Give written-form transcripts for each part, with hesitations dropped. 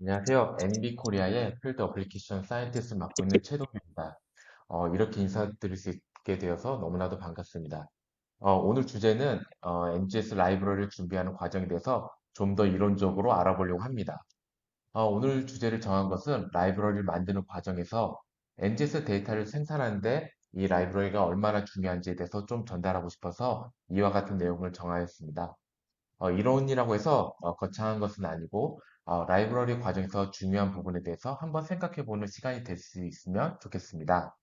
안녕하세요. NB 코리아의 필드 어플리케이션 사이언티스트를 맡고 있는 최동규입니다. 이렇게 인사드릴 수 있게 되어서 너무나도 반갑습니다. 오늘 주제는 NGS 라이브러리를 준비하는 과정에 대해서 좀 더 이론적으로 알아보려고 합니다. 오늘 주제를 정한 것은 라이브러리를 만드는 과정에서 NGS 데이터를 생산하는데 이 라이브러리가 얼마나 중요한지에 대해서 좀 전달하고 싶어서 이와 같은 내용을 정하였습니다. 이론이라고 해서 거창한 것은 아니고 라이브러리 과정에서 중요한 부분에 대해서 한번 생각해 보는 시간이 될 수 있으면 좋겠습니다.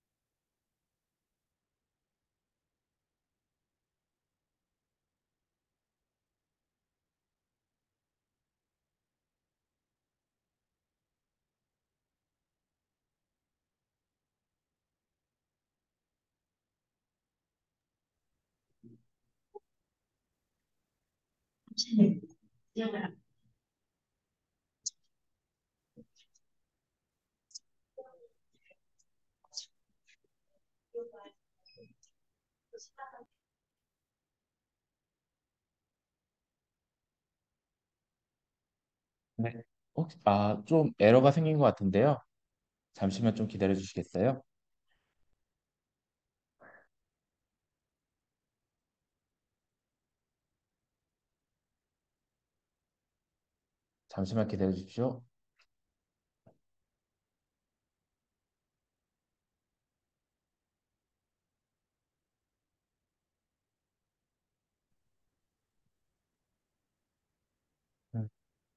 네. 혹시, 좀 에러가 생긴 것 같은데요. 잠시만 좀 기다려 주시겠어요? 잠시만 기다려 주십시오. 음.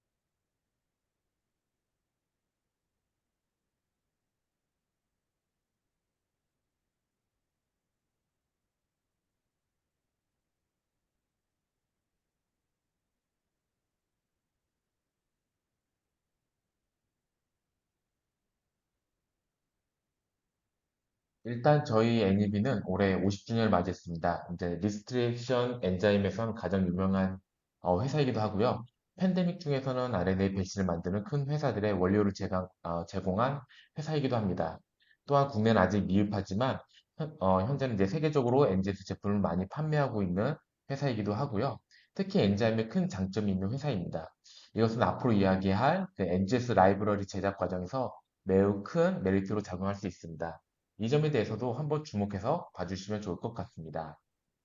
일단 저희 애니비는 올해 50주년을 맞이했습니다. 이제 리스트렉션 엔자임에선 가장 유명한 회사이기도 하고요. 팬데믹 중에서는 RNA 백신을 만드는 큰 회사들의 원료를 제공한 회사이기도 합니다. 또한 국내는 아직 미흡하지만 현재는 이제 세계적으로 NGS 제품을 많이 판매하고 있는 회사이기도 하고요. 특히 엔자임에 큰 장점이 있는 회사입니다. 이것은 앞으로 이야기할 그 NGS 라이브러리 제작 과정에서 매우 큰 메리트로 작용할 수 있습니다. 이 점에 대해서도 한번 주목해서 봐주시면 좋을 것 같습니다.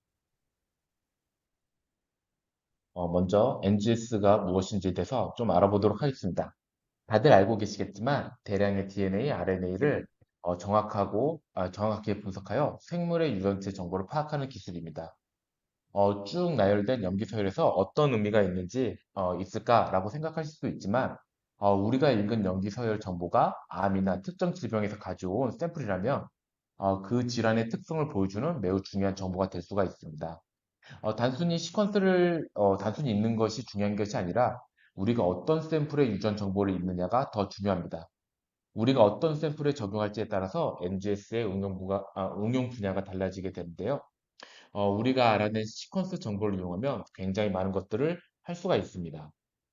먼저 NGS가 무엇인지에 대해서 좀 알아보도록 하겠습니다. 다들 알고 계시겠지만 대량의 DNA, RNA를 정확하게 분석하여 생물의 유전체 정보를 파악하는 기술입니다. 쭉 나열된 염기 서열에서 어떤 의미가 있을까라고 생각하실 수도 있지만, 우리가 읽은 염기 서열 정보가 암이나 특정 질병에서 가져온 샘플이라면, 그 질환의 특성을 보여주는 매우 중요한 정보가 될 수가 있습니다. 단순히 단순히 읽는 것이 중요한 것이 아니라, 우리가 어떤 샘플의 유전 정보를 읽느냐가 더 중요합니다. 우리가 어떤 샘플에 적용할지에 따라서 NGS의 응용 분야가 달라지게 되는데요. 우리가 알아낸 시퀀스 정보를 이용하면 굉장히 많은 것들을 할 수가 있습니다.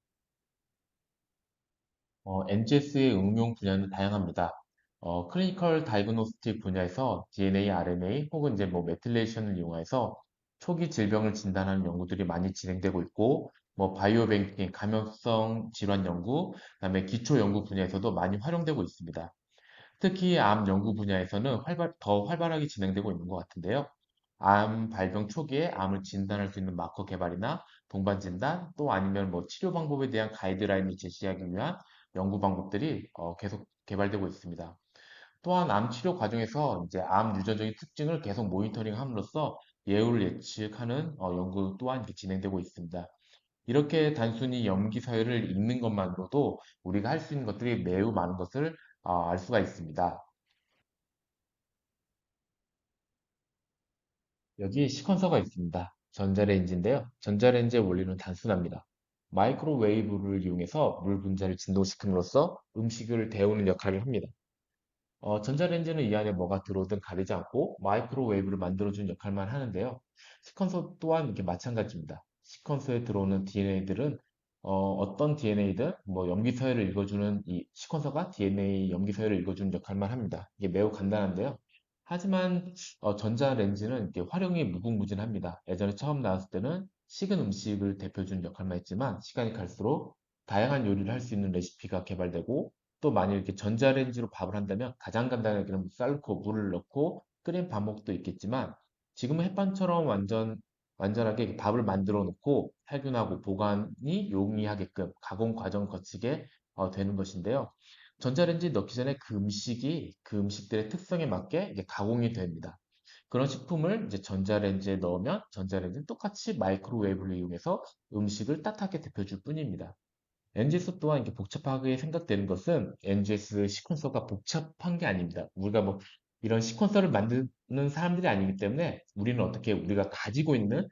NGS의 응용 분야는 다양합니다. 클리니컬 다이그노스틱 분야에서 DNA, RNA 혹은 이제 뭐 메틸레이션을 이용해서 초기 질병을 진단하는 연구들이 많이 진행되고 있고, 뭐 바이오 뱅킹, 감염성 질환 연구, 그다음에 기초 연구 분야에서도 많이 활용되고 있습니다. 특히 암 연구 분야에서는 더 활발하게 진행되고 있는 것 같은데요. 암 발병 초기에 암을 진단할 수 있는 마커 개발이나 동반 진단, 또 아니면 뭐 치료 방법에 대한 가이드라인을 제시하기 위한 연구 방법들이 계속 개발되고 있습니다. 또한 암 치료 과정에서 이제 암 유전적인 특징을 계속 모니터링함으로써 예후를 예측하는 연구 또한 이렇게 진행되고 있습니다. 이렇게 단순히 염기 사회를 읽는 것만으로도 우리가 할 수 있는 것들이 매우 많은 것을 알 수가 있습니다. 여기 시퀀서가 있습니다. 전자레인지인데요. 전자레인지의 원리는 단순합니다. 마이크로웨이브를 이용해서 물 분자를 진동시킴으로써 음식을 데우는 역할을 합니다. 전자레인지는 이 안에 뭐가 들어오든 가리지 않고 마이크로웨이브를 만들어주는 역할만 하는데요. 시퀀서 또한 이게 마찬가지입니다. 시퀀서에 들어오는 DNA들은 어떤 DNA든 뭐 염기서열을 읽어주는 이 시퀀서가 DNA 염기서열을 읽어주는 역할만 합니다. 이게 매우 간단한데요. 하지만 전자레인지는 이렇게 활용이 무궁무진합니다. 예전에 처음 나왔을 때는 식은 음식을 대표해주는 역할만 했지만 시간이 갈수록 다양한 요리를 할 수 있는 레시피가 개발되고 또 만약 이렇게 전자레인지로 밥을 한다면 가장 간단하게는 쌀고 물을 넣고 끓인 밥먹도 있겠지만 지금은 햇반처럼 완전하게 밥을 만들어 놓고 살균하고 보관이 용이하게끔 가공 과정 거치게 되는 것인데요. 전자레인지 넣기 전에 그 음식들의 특성에 맞게 이제 가공이 됩니다. 그런 식품을 이제 전자레인지에 넣으면 전자레인지는 똑같이 마이크로웨이브를 이용해서 음식을 따뜻하게 데펴줄 뿐입니다. NGS 또한 이렇게 복잡하게 생각되는 것은 NGS 시퀀서가 복잡한 게 아닙니다. 우리가 뭐 이런 시퀀서를 만드는 사람들이 아니기 때문에 우리는 어떻게 우리가 가지고 있는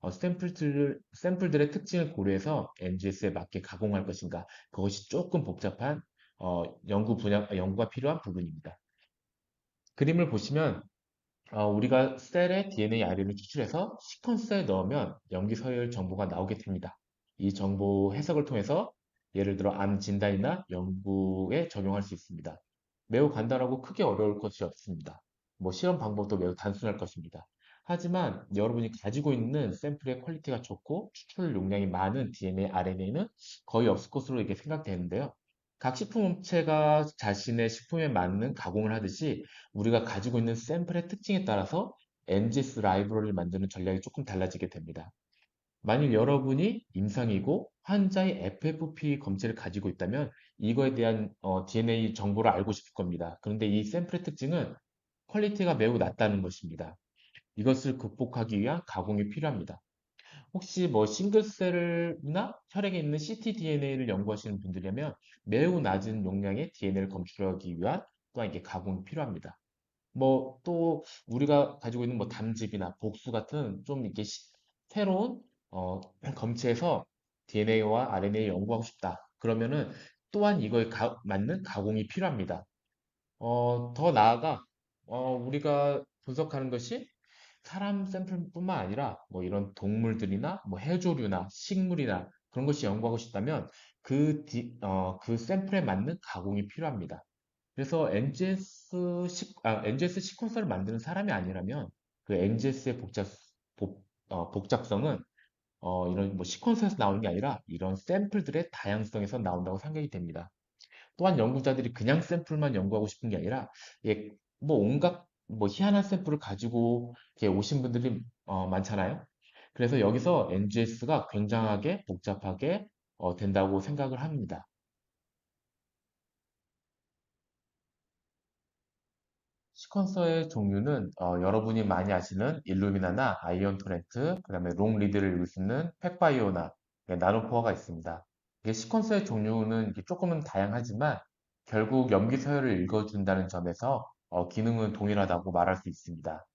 샘플들의 특징을 고려해서 NGS에 맞게 가공할 것인가. 그것이 조금 복잡한 연구가 필요한 부분입니다. 그림을 보시면 우리가 셀의 DNA, RNA를 추출해서 시퀀서에 넣으면 염기 서열 정보가 나오게 됩니다. 이 정보 해석을 통해서 예를 들어 암 진단이나 연구에 적용할 수 있습니다. 매우 간단하고 크게 어려울 것이 없습니다. 뭐 실험 방법도 매우 단순할 것입니다. 하지만 여러분이 가지고 있는 샘플의 퀄리티가 좋고 추출 용량이 많은 DNA, RNA는 거의 없을 것으로 이렇게 생각되는데요. 각 식품업체가 자신의 식품에 맞는 가공을 하듯이 우리가 가지고 있는 샘플의 특징에 따라서 NGS 라이브러리를 만드는 전략이 조금 달라지게 됩니다. 만일 여러분이 임상이고 환자의 FFP 검체를 가지고 있다면 이거에 대한 DNA 정보를 알고 싶을 겁니다. 그런데 이 샘플의 특징은 퀄리티가 매우 낮다는 것입니다. 이것을 극복하기 위한 가공이 필요합니다. 혹시 뭐 싱글셀이나 혈액에 있는 ctDNA를 연구하시는 분들이라면 매우 낮은 용량의 DNA를 검출하기 위한 또한 이게 가공이 필요합니다. 뭐 또 우리가 가지고 있는 뭐 담즙이나 복수 같은 좀 이렇게 새로운 검체에서 DNA와 RNA를 연구하고 싶다. 그러면은 또한 이거에 맞는 가공이 필요합니다. 더 나아가 우리가 분석하는 것이 사람 샘플뿐만 아니라 뭐 이런 동물들이나 뭐 해조류나 식물이나 그런 것이 연구하고 싶다면 그 샘플에 맞는 가공이 필요합니다. 그래서 NGS 시퀀서를 만드는 사람이 아니라면 그 NGS의 복잡성은 이런 뭐 시퀀서에서 나오는 게 아니라 이런 샘플들의 다양성에서 나온다고 생각이 됩니다. 또한 연구자들이 그냥 샘플만 연구하고 싶은 게 아니라 예, 뭐 온갖 뭐 희한한 샘플을 가지고 이렇게 오신 분들이 많잖아요. 그래서 여기서 NGS가 굉장하게 복잡하게 된다고 생각을 합니다. 시퀀서의 종류는 여러분이 많이 아시는 일루미나나 아이온 토렌트, 그다음에 롱 리드를 읽을 수 있는 팩바이오나 나노포어가 있습니다. 이게 시퀀서의 종류는 이게 조금은 다양하지만 결국 염기 서열을 읽어준다는 점에서 기능은 동일하다고 말할 수 있습니다.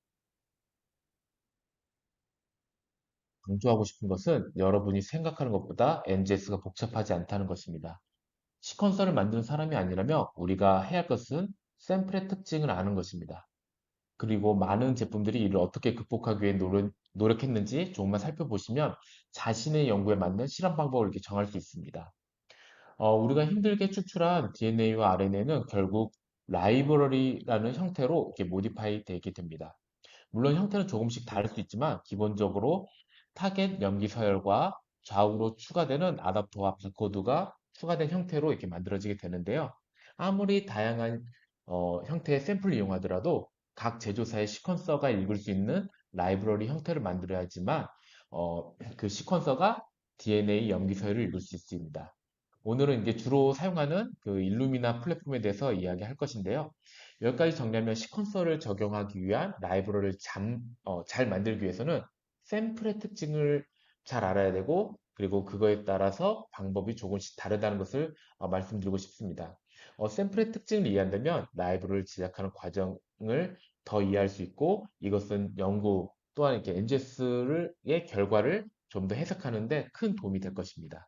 강조하고 싶은 것은 여러분이 생각하는 것보다 NGS가 복잡하지 않다는 것입니다. 시퀀서를 만드는 사람이 아니라면 우리가 해야 할 것은 샘플의 특징을 아는 것입니다. 그리고 많은 제품들이 이를 어떻게 극복하기 위해 노력했는지 조금만 살펴보시면 자신의 연구에 맞는 실험 방법을 이렇게 정할 수 있습니다. 우리가 힘들게 추출한 DNA와 RNA는 결국 라이브러리라는 형태로 이렇게 모디파이 되게 됩니다. 물론 형태는 조금씩 다를 수 있지만 기본적으로 타겟 염기 서열과 좌우로 추가되는 아답터와 바코드가 추가된 형태로 이렇게 만들어지게 되는데요. 아무리 다양한 형태의 샘플을 이용하더라도 각 제조사의 시퀀서가 읽을 수 있는 라이브러리 형태를 만들어야지만 그 시퀀서가 DNA 염기 서열을 읽을 수 있습니다. 오늘은 이제 주로 사용하는 그 일루미나 플랫폼에 대해서 이야기할 것인데요. 여기까지 정리하면 시퀀서를 적용하기 위한 라이브러리를 잘 만들기 위해서는 샘플의 특징을 잘 알아야 되고 그리고 그거에 따라서 방법이 조금씩 다르다는 것을 말씀드리고 싶습니다. 샘플의 특징을 이해한다면 라이브러리를 제작하는 과정을 더 이해할 수 있고 이것은 연구 또한 이렇게 NGS의 결과를 좀 더 해석하는 데 큰 도움이 될 것입니다.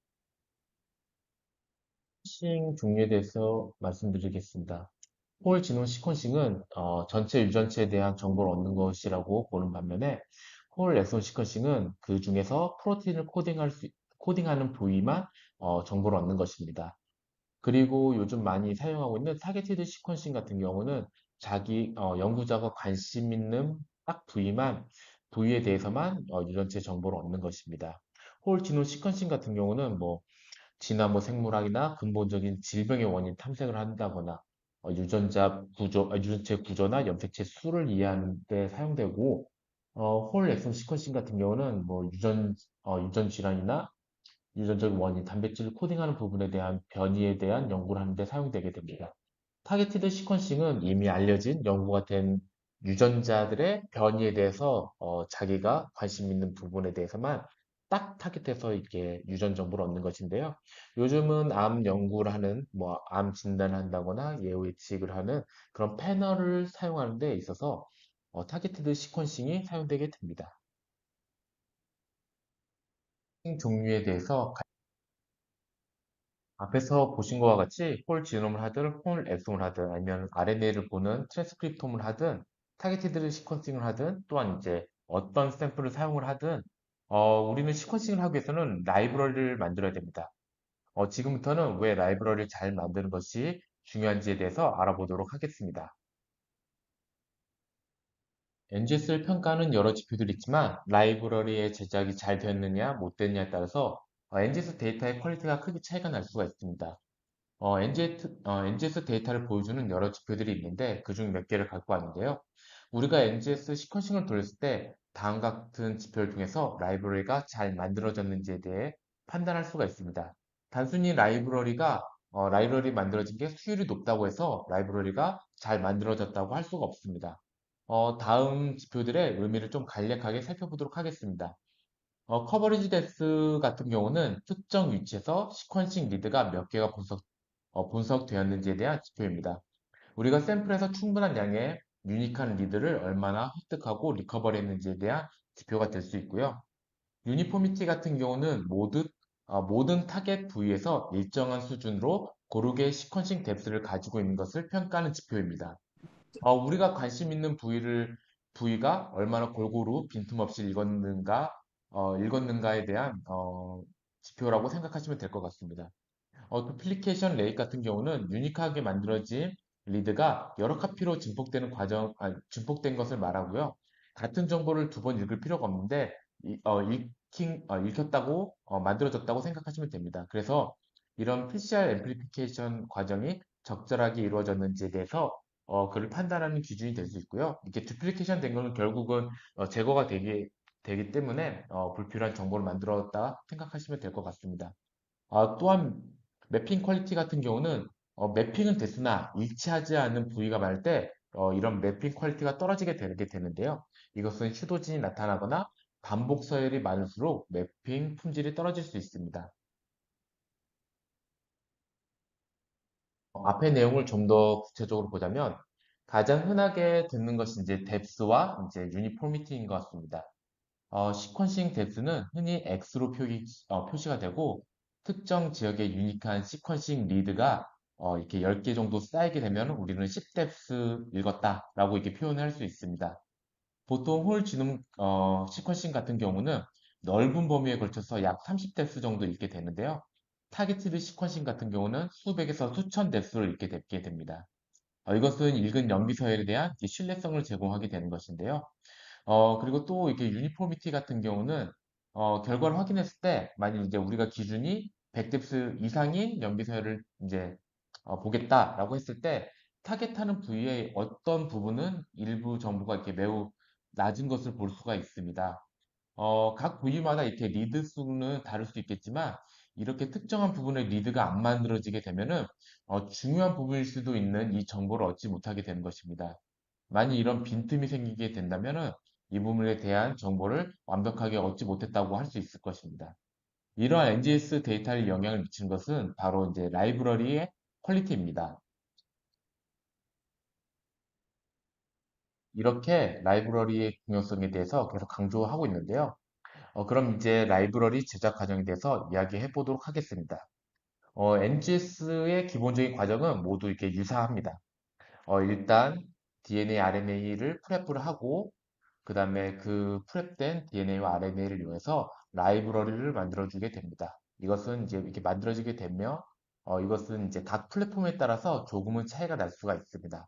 시퀀싱 종류에 대해서 말씀드리겠습니다. 홀 지노 시퀀싱은 전체 유전체에 대한 정보를 얻는 것이라고 보는 반면에 홀 엑손 시퀀싱은 그 중에서 프로틴을 코딩하는 부위만 정보를 얻는 것입니다. 그리고 요즘 많이 사용하고 있는 타겟티드 시퀀싱 같은 경우는 연구자가 관심 있는 딱 부위에 대해서만 유전체 정보를 얻는 것입니다. 홀 지노 시퀀싱 같은 경우는 뭐 진화 뭐 생물학이나 근본적인 질병의 원인 탐색을 한다거나 유전체 구조나 염색체 수를 이해하는 데 사용되고 홀 엑손 시퀀싱 같은 경우는 뭐 유전 질환이나 유전적 원인, 단백질을 코딩하는 부분에 대한 변이에 대한 연구를 하는 데 사용되게 됩니다. 타겟티드 시퀀싱은 이미 알려진 연구가 된 유전자들의 변이에 대해서 자기가 관심 있는 부분에 대해서만 딱 타겟해서 이렇게 유전 정보를 얻는 것인데요. 요즘은 암 연구를 하는, 뭐, 암 진단을 한다거나 예후 예측을 하는 그런 패널을 사용하는 데 있어서 타겟티드 시퀀싱이 사용되게 됩니다. 종류에 대해서 앞에서 보신 것과 같이 홀 지놈을 하든 홀 엑솜을 하든 아니면 RNA를 보는 트랜스크립톰을 하든 타겟티드 시퀀싱을 하든 또한 이제 어떤 샘플을 사용을 하든 우리는 시퀀싱을 하기 위해서는 라이브러리를 만들어야 됩니다. 지금부터는 왜 라이브러리를 잘 만드는 것이 중요한지에 대해서 알아보도록 하겠습니다. NGS를 평가하는 여러 지표들이 있지만 라이브러리의 제작이 잘 됐느냐 못 됐느냐에 따라서 NGS 데이터의 퀄리티가 크게 차이가 날 수가 있습니다. NGS 데이터를 보여주는 여러 지표들이 있는데 그중 몇 개를 갖고 왔는데요. 우리가 NGS 시퀀싱을 돌렸을 때 다음과 같은 지표를 통해서 라이브러리가 잘 만들어졌는지에 대해 판단할 수가 있습니다. 단순히 라이브러리 만들어진 게 수율이 높다고 해서 라이브러리가 잘 만들어졌다고 할 수가 없습니다. 다음 지표들의 의미를 좀 간략하게 살펴보도록 하겠습니다. 커버리지 데스 같은 경우는 특정 위치에서 시퀀싱 리드가 몇 개가 분석되었는지에 대한 지표입니다. 우리가 샘플에서 충분한 양의 유니크한 리드를 얼마나 획득하고 리커버리 했는지에 대한 지표가 될 수 있고요. 유니포미티 같은 경우는 모든 타겟 부위에서 일정한 수준으로 고르게 시퀀싱 뎁스를 가지고 있는 것을 평가하는 지표입니다. 우리가 관심 있는 부위가 얼마나 골고루 빈틈없이 읽었는가에 대한 지표라고 생각하시면 될 것 같습니다. 두플리케이션 레이트 같은 경우는 유니크하게 만들어진 리드가 여러 카피로 증폭된 것을 말하고요. 같은 정보를 두 번 읽을 필요가 없는데, 읽혔다고, 만들어졌다고 생각하시면 됩니다. 그래서 이런 PCR 앰플리피케이션 과정이 적절하게 이루어졌는지에 대해서 그를 판단하는 기준이 될 수 있고요. 이렇게 두플리케이션 된 거는 결국은 제거가 되기 때문에 불필요한 정보를 만들었다 생각하시면 될 것 같습니다. 또한 매핑 퀄리티 같은 경우는 매핑은 됐으나 일치하지 않은 부위가 많을 때 이런 매핑 퀄리티가 떨어지게 되게 되는데요. 이것은 휴도진이 나타나거나 반복 서열이 많을수록 매핑 품질이 떨어질 수 있습니다. 앞의 내용을 좀 더 구체적으로 보자면 가장 흔하게 듣는 것이 이제 뎁스와 이제 유니포미티인 것 같습니다. 시퀀싱 뎁스는 흔히 X로 표시가 되고 특정 지역의 유니크한 시퀀싱 리드가 이렇게 10개 정도 쌓이게 되면 우리는 10뎁스 읽었다라고 이렇게 표현을 할 수 있습니다. 보통 홀 지놈 시퀀싱 같은 경우는 넓은 범위에 걸쳐서 약 30뎁스 정도 읽게 되는데요. 타겟티드 시퀀싱 같은 경우는 수백에서 수천 뎁스를 읽게 됩니다. 이것은 읽은 연비 서열에 대한 이제 신뢰성을 제공하게 되는 것인데요. 그리고 또 이렇게 유니포미티 같은 경우는 결과를 확인했을 때 만약 이제 우리가 기준이 100뎁스 이상인 연비서열을 이제 보겠다라고 했을 때 타겟하는 부위의 어떤 부분은 일부 정보가 이렇게 매우 낮은 것을 볼 수가 있습니다. 각 부위마다 이렇게 리드 수는 다를 수 있겠지만 이렇게 특정한 부분의 리드가 안 만들어지게 되면은 중요한 부분일 수도 있는 이 정보를 얻지 못하게 되는 것입니다. 만약 이런 빈틈이 생기게 된다면은 이 부분에 대한 정보를 완벽하게 얻지 못했다고 할 수 있을 것입니다. 이러한 NGS 데이터에 영향을 미치는 것은 바로 이제 라이브러리의 퀄리티입니다. 이렇게 라이브러리의 중요성에 대해서 계속 강조하고 있는데요. 그럼 이제 라이브러리 제작 과정에 대해서 이야기해 보도록 하겠습니다. NGS의 기본적인 과정은 모두 이렇게 유사합니다. 일단 DNA, RNA를 프레프를 하고 그 다음에 그 프랩된 DNA와 RNA를 이용해서 라이브러리를 만들어주게 됩니다. 이것은 이제 이렇게 만들어지게 되며 이것은 이제 각 플랫폼에 따라서 조금은 차이가 날 수가 있습니다.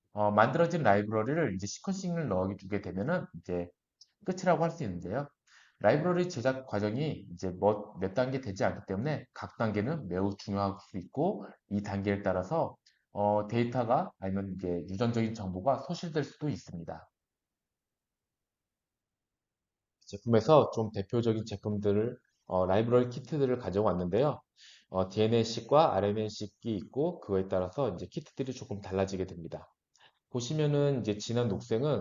만들어진 라이브러리를 이제 시퀀싱을 넣어주게 되면은 이제 끝이라고 할 수 있는데요. 라이브러리 제작 과정이 이제 몇 단계 되지 않기 때문에 각 단계는 매우 중요할 수 있고 이 단계에 따라서 데이터가 아니면 이제 유전적인 정보가 소실될 수도 있습니다. 제품에서 좀 대표적인 제품들을 라이브러리 키트들을 가져왔는데요. DNA식과 RNA식이 있고 그거에 따라서 이제 키트들이 조금 달라지게 됩니다. 보시면은 이제 진한 녹색은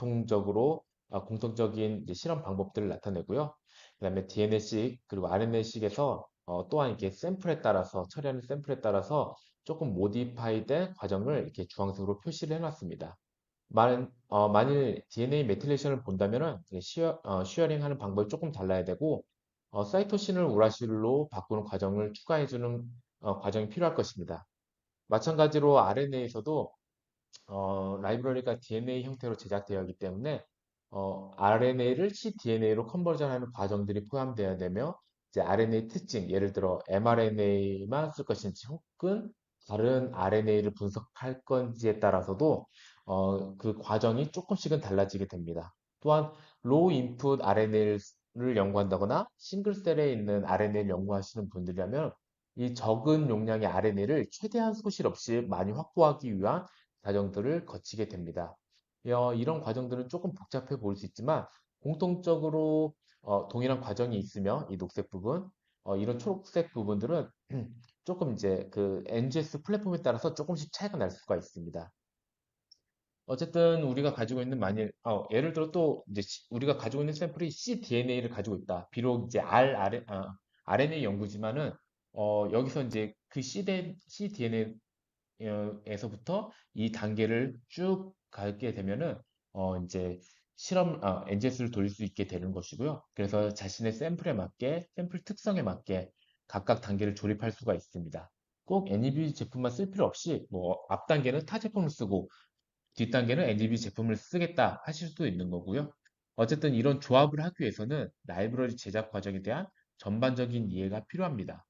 공통적인 이제 실험 방법들을 나타내고요. 그다음에 DNA식 그리고 RNA식에서 또한 이렇게 샘플에 따라서 처리하는 샘플에 따라서 조금 모디파이된 과정을 이렇게 주황색으로 표시를 해놨습니다. 만일 DNA 메틸레이션을 본다면은 쉐어링 하는 방법이 조금 달라야 되고, 사이토신을 우라실로 바꾸는 과정을 추가해주는 과정이 필요할 것입니다. 마찬가지로 RNA에서도 라이브러리가 DNA 형태로 제작되어 있기 때문에 RNA를 cDNA로 컨버전하는 과정들이 포함되어야 되며 이제 RNA 특징, 예를 들어 mRNA만 쓸 것인지 혹은 다른 RNA를 분석할 건지에 따라서도 그 과정이 조금씩은 달라지게 됩니다. 또한 로우 인풋 RNA를 연구한다거나 싱글셀에 있는 RNA를 연구하시는 분들이라면 이 적은 용량의 RNA를 최대한 소실 없이 많이 확보하기 위한 과정들을 거치게 됩니다. 이런 과정들은 조금 복잡해 보일 수 있지만 공통적으로 동일한 과정이 있으며 이 녹색 부분, 이런 초록색 부분들은 조금 이제 그 NGS 플랫폼에 따라서 조금씩 차이가 날 수가 있습니다. 어쨌든 우리가 가지고 있는 예를 들어 또 이제 우리가 가지고 있는 샘플이 cDNA를 가지고 있다. 비록 이제 RNA 연구지만은 여기서 이제 그 cDNA 에서부터 이 단계를 쭉 가게 되면은 이제 NGS를 돌릴 수 있게 되는 것이고요. 그래서 자신의 샘플에 맞게 샘플 특성에 맞게 각각 단계를 조립할 수가 있습니다. 꼭 NEB 제품만 쓸 필요 없이 뭐 앞 단계는 타 제품을 쓰고 뒷 단계는 NEB 제품을 쓰겠다 하실 수도 있는 거고요. 어쨌든 이런 조합을 하기 위해서는 라이브러리 제작 과정에 대한 전반적인 이해가 필요합니다.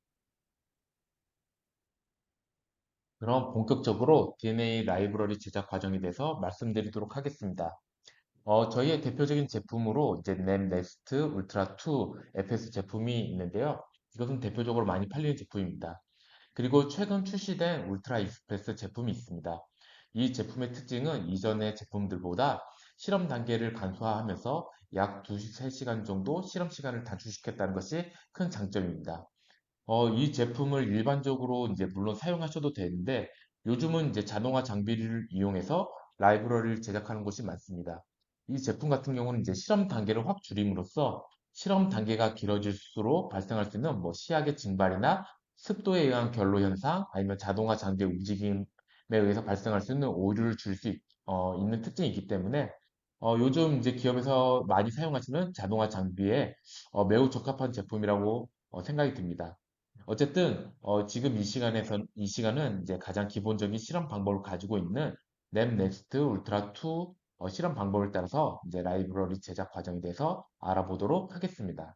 그럼 본격적으로 DNA 라이브러리 제작 과정에 대해서 말씀드리도록 하겠습니다. 저희의 대표적인 제품으로 이제 램네스트 울트라 2 FS 제품이 있는데요. 이것은 대표적으로 많이 팔리는 제품입니다. 그리고 최근 출시된 울트라 익스프레스 제품이 있습니다. 이 제품의 특징은 이전의 제품들보다 실험 단계를 간소화하면서 약 2-3시간 정도 실험 시간을 단축시켰다는 것이 큰 장점입니다. 이 제품을 일반적으로 이제 물론 사용하셔도 되는데 요즘은 이제 자동화 장비를 이용해서 라이브러리를 제작하는 곳이 많습니다. 이 제품 같은 경우는 이제 실험 단계를 확 줄임으로써 실험 단계가 길어질수록 발생할 수 있는 뭐 시약의 증발이나 습도에 의한 결로 현상 아니면 자동화 장비의 움직임에 의해서 발생할 수 있는 오류를 줄 수 있는 특징이 있기 때문에 요즘 이제 기업에서 많이 사용하시는 자동화 장비에 매우 적합한 제품이라고 생각이 듭니다. 어쨌든 지금 이 시간은 이제 가장 기본적인 실험 방법을 가지고 있는 램네스트 울트라 2 실험 방법을 따라서 이제 라이브러리 제작 과정에 대해서 알아보도록 하겠습니다.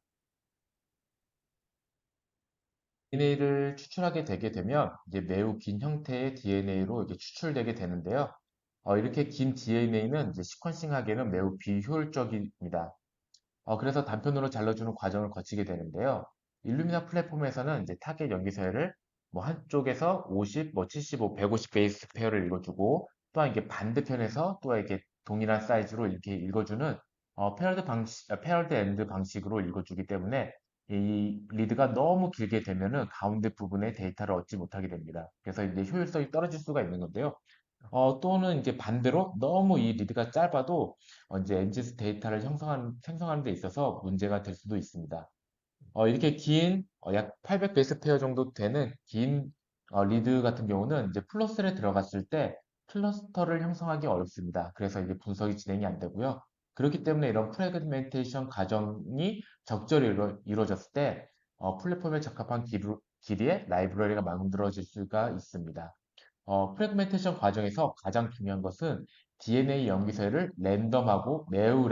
DNA를 추출하게 되게 되면 이제 매우 긴 형태의 DNA로 이게 추출되게 되는데요. 이렇게 긴 DNA는 이제 시퀀싱하기에는 매우 비효율적입니다. 그래서 단편으로 잘라주는 과정을 거치게 되는데요. 일루미나 플랫폼에서는 이제 타겟 연기서열을 뭐 한쪽에서 50, 뭐 75, 150 베이스 페어를 읽어주고 또한 이게 반대편에서 또 이렇게 동일한 사이즈로 이렇게 읽어주는 페어드 엔드 방식으로 읽어주기 때문에 이 리드가 너무 길게 되면은 가운데 부분에 데이터를 얻지 못하게 됩니다. 그래서 이제 효율성이 떨어질 수가 있는 건데요. 또는 이제 반대로 너무 이 리드가 짧아도 이제 NGS 데이터를 생성하는 데 있어서 문제가 될 수도 있습니다. 이렇게 약 800 베이스 페어 정도 되는 긴 리드 같은 경우는 이제 플러스에 들어갔을 때 클러스터를 형성하기 어렵습니다. 그래서 이게 분석이 진행이 안 되고요. 그렇기 때문에 이런 프래그멘테이션 과정이 적절히 이루어졌을 때 플랫폼에 적합한 길이의 라이브러리가 만들어질 수가 있습니다. 프래그멘테이션 과정에서 가장 중요한 것은 DNA 염기서열을 매우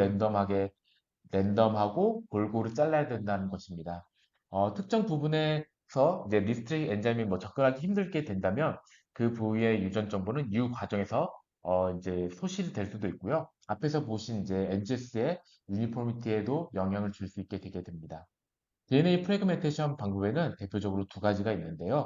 랜덤하고 골고루 잘라야 된다는 것입니다. 특정 부분에서 이제 리스트릭 엔자임이 뭐 접근하기 힘들게 된다면 그 부위의 유전 정보는 이 과정에서 이제 소실이 될 수도 있고요. 앞에서 보신 이제 NGS의 유니포미티에도 영향을 줄 수 있게 되게 됩니다. DNA 프래그멘테이션 방법에는 대표적으로 두 가지가 있는데요.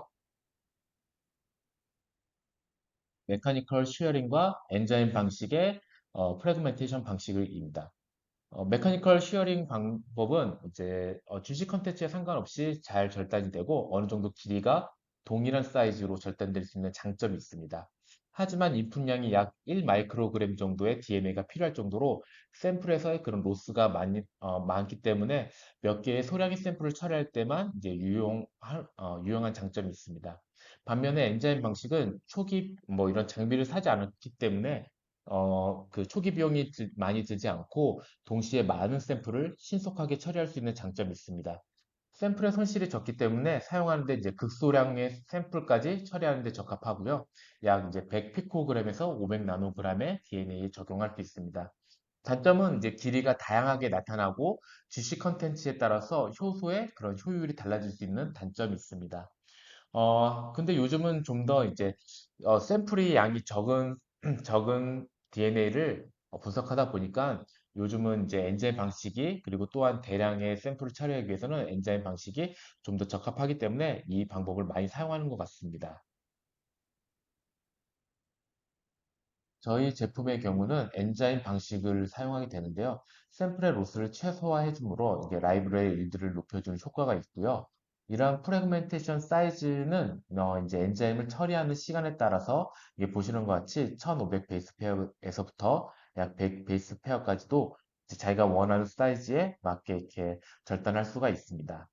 메카니컬 슈어링과 엔자임 방식의 프래그멘테이션 방식입니다. 메카니컬 쉐어링 방법은 이제 주식 컨텐츠에 상관없이 잘 절단이 되고 어느 정도 길이가 동일한 사이즈로 절단될 수 있는 장점이 있습니다. 하지만 인풋량이 약 1 마이크로그램 정도의 DNA가 필요할 정도로 샘플에서의 그런 로스가 많기 때문에 몇 개의 소량의 샘플을 처리할 때만 이제 유용한 장점이 있습니다. 반면에 엔자임 방식은 초기 뭐 이런 장비를 사지 않았기 때문에 그 초기 비용이 많이 들지 않고 동시에 많은 샘플을 신속하게 처리할 수 있는 장점이 있습니다. 샘플의 손실이 적기 때문에 사용하는데 이제 극소량의 샘플까지 처리하는데 적합하고요. 약 이제 100 피코그램에서 500 나노그램의 DNA에 적용할 수 있습니다. 단점은 이제 길이가 다양하게 나타나고 GC 컨텐츠에 따라서 효소의 그런 효율이 달라질 수 있는 단점이 있습니다. 근데 요즘은 좀 더 이제 샘플이 양이 적은 DNA를 분석하다 보니까 요즘은 이제 엔자임 방식이 그리고 또한 대량의 샘플을 처리하기 위해서는 엔자임 방식이 좀 더 적합하기 때문에 이 방법을 많이 사용하는 것 같습니다. 저희 제품의 경우는 엔자임 방식을 사용하게 되는데요. 샘플의 로스를 최소화해 주므로 이게 라이브러리의 일들을 높여주는 효과가 있고요. 이러한 프래그멘테이션 사이즈는 이제 엔자임을 처리하는 시간에 따라서 이게 보시는 것 같이 1500 베이스 페어에서부터 약 100 베이스 페어까지도 이제 자기가 원하는 사이즈에 맞게 이렇게 절단할 수가 있습니다.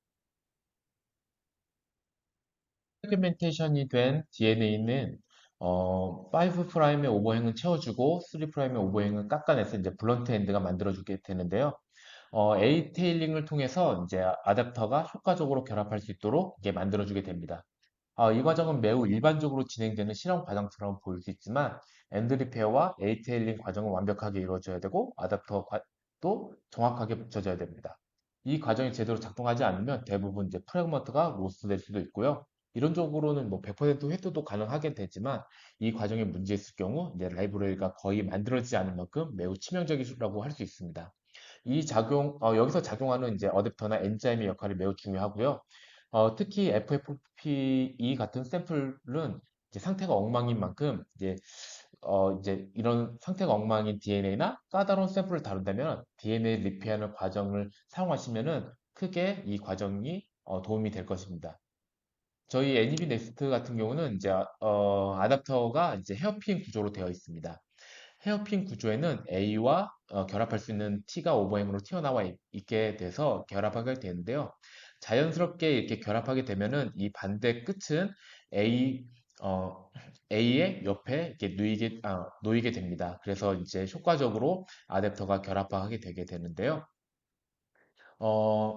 프래그멘테이션이 된 DNA는 5 프라임의 오버행은 채워주고 3 프라임의 오버행은 깎아내서 이제 블런트 엔드가 만들어주게 되는데요. A 테일링을 통해서 이제 아답터가 효과적으로 결합할 수 있도록 이게 만들어주게 됩니다. 이 과정은 매우 일반적으로 진행되는 실험 과정처럼 보일 수 있지만 엔드 리페어와 A 테일링 과정은 완벽하게 이루어져야 되고 아답터도 정확하게 붙여져야 됩니다. 이 과정이 제대로 작동하지 않으면 대부분 이제 프래그먼트가 로스될 수도 있고요. 이론적으로는 뭐 100% 회수도 가능하게 되지만 이 과정에 문제 있을 경우 이제 라이브러리가 거의 만들어지지 않을 만큼 매우 치명적이라고 할 수 있습니다. 여기서 작용하는 이제 어댑터나 엔자임의 역할이 매우 중요하고요. 특히 FFPE 같은 샘플은 이제 상태가 엉망인 만큼 이제 이런 상태가 엉망인 DNA나 까다로운 샘플을 다룬다면 DNA 리페어하는 과정을 사용하시면은 크게 이 과정이 도움이 될 것입니다. 저희 NEB 넥스트 같은 경우는 이제 아답터가 이제 헤어핀 구조로 되어 있습니다. 헤어핀 구조에는 A와 결합할 수 있는 T가 오버행으로 튀어나와 있게 돼서 결합하게 되는데요. 자연스럽게 이렇게 결합하게 되면은 이 반대 끝은 A, 어, A의 옆에 이렇게 놓이게 됩니다. 그래서 이제 효과적으로 아댑터가 결합하게 되게 되는데요. 어,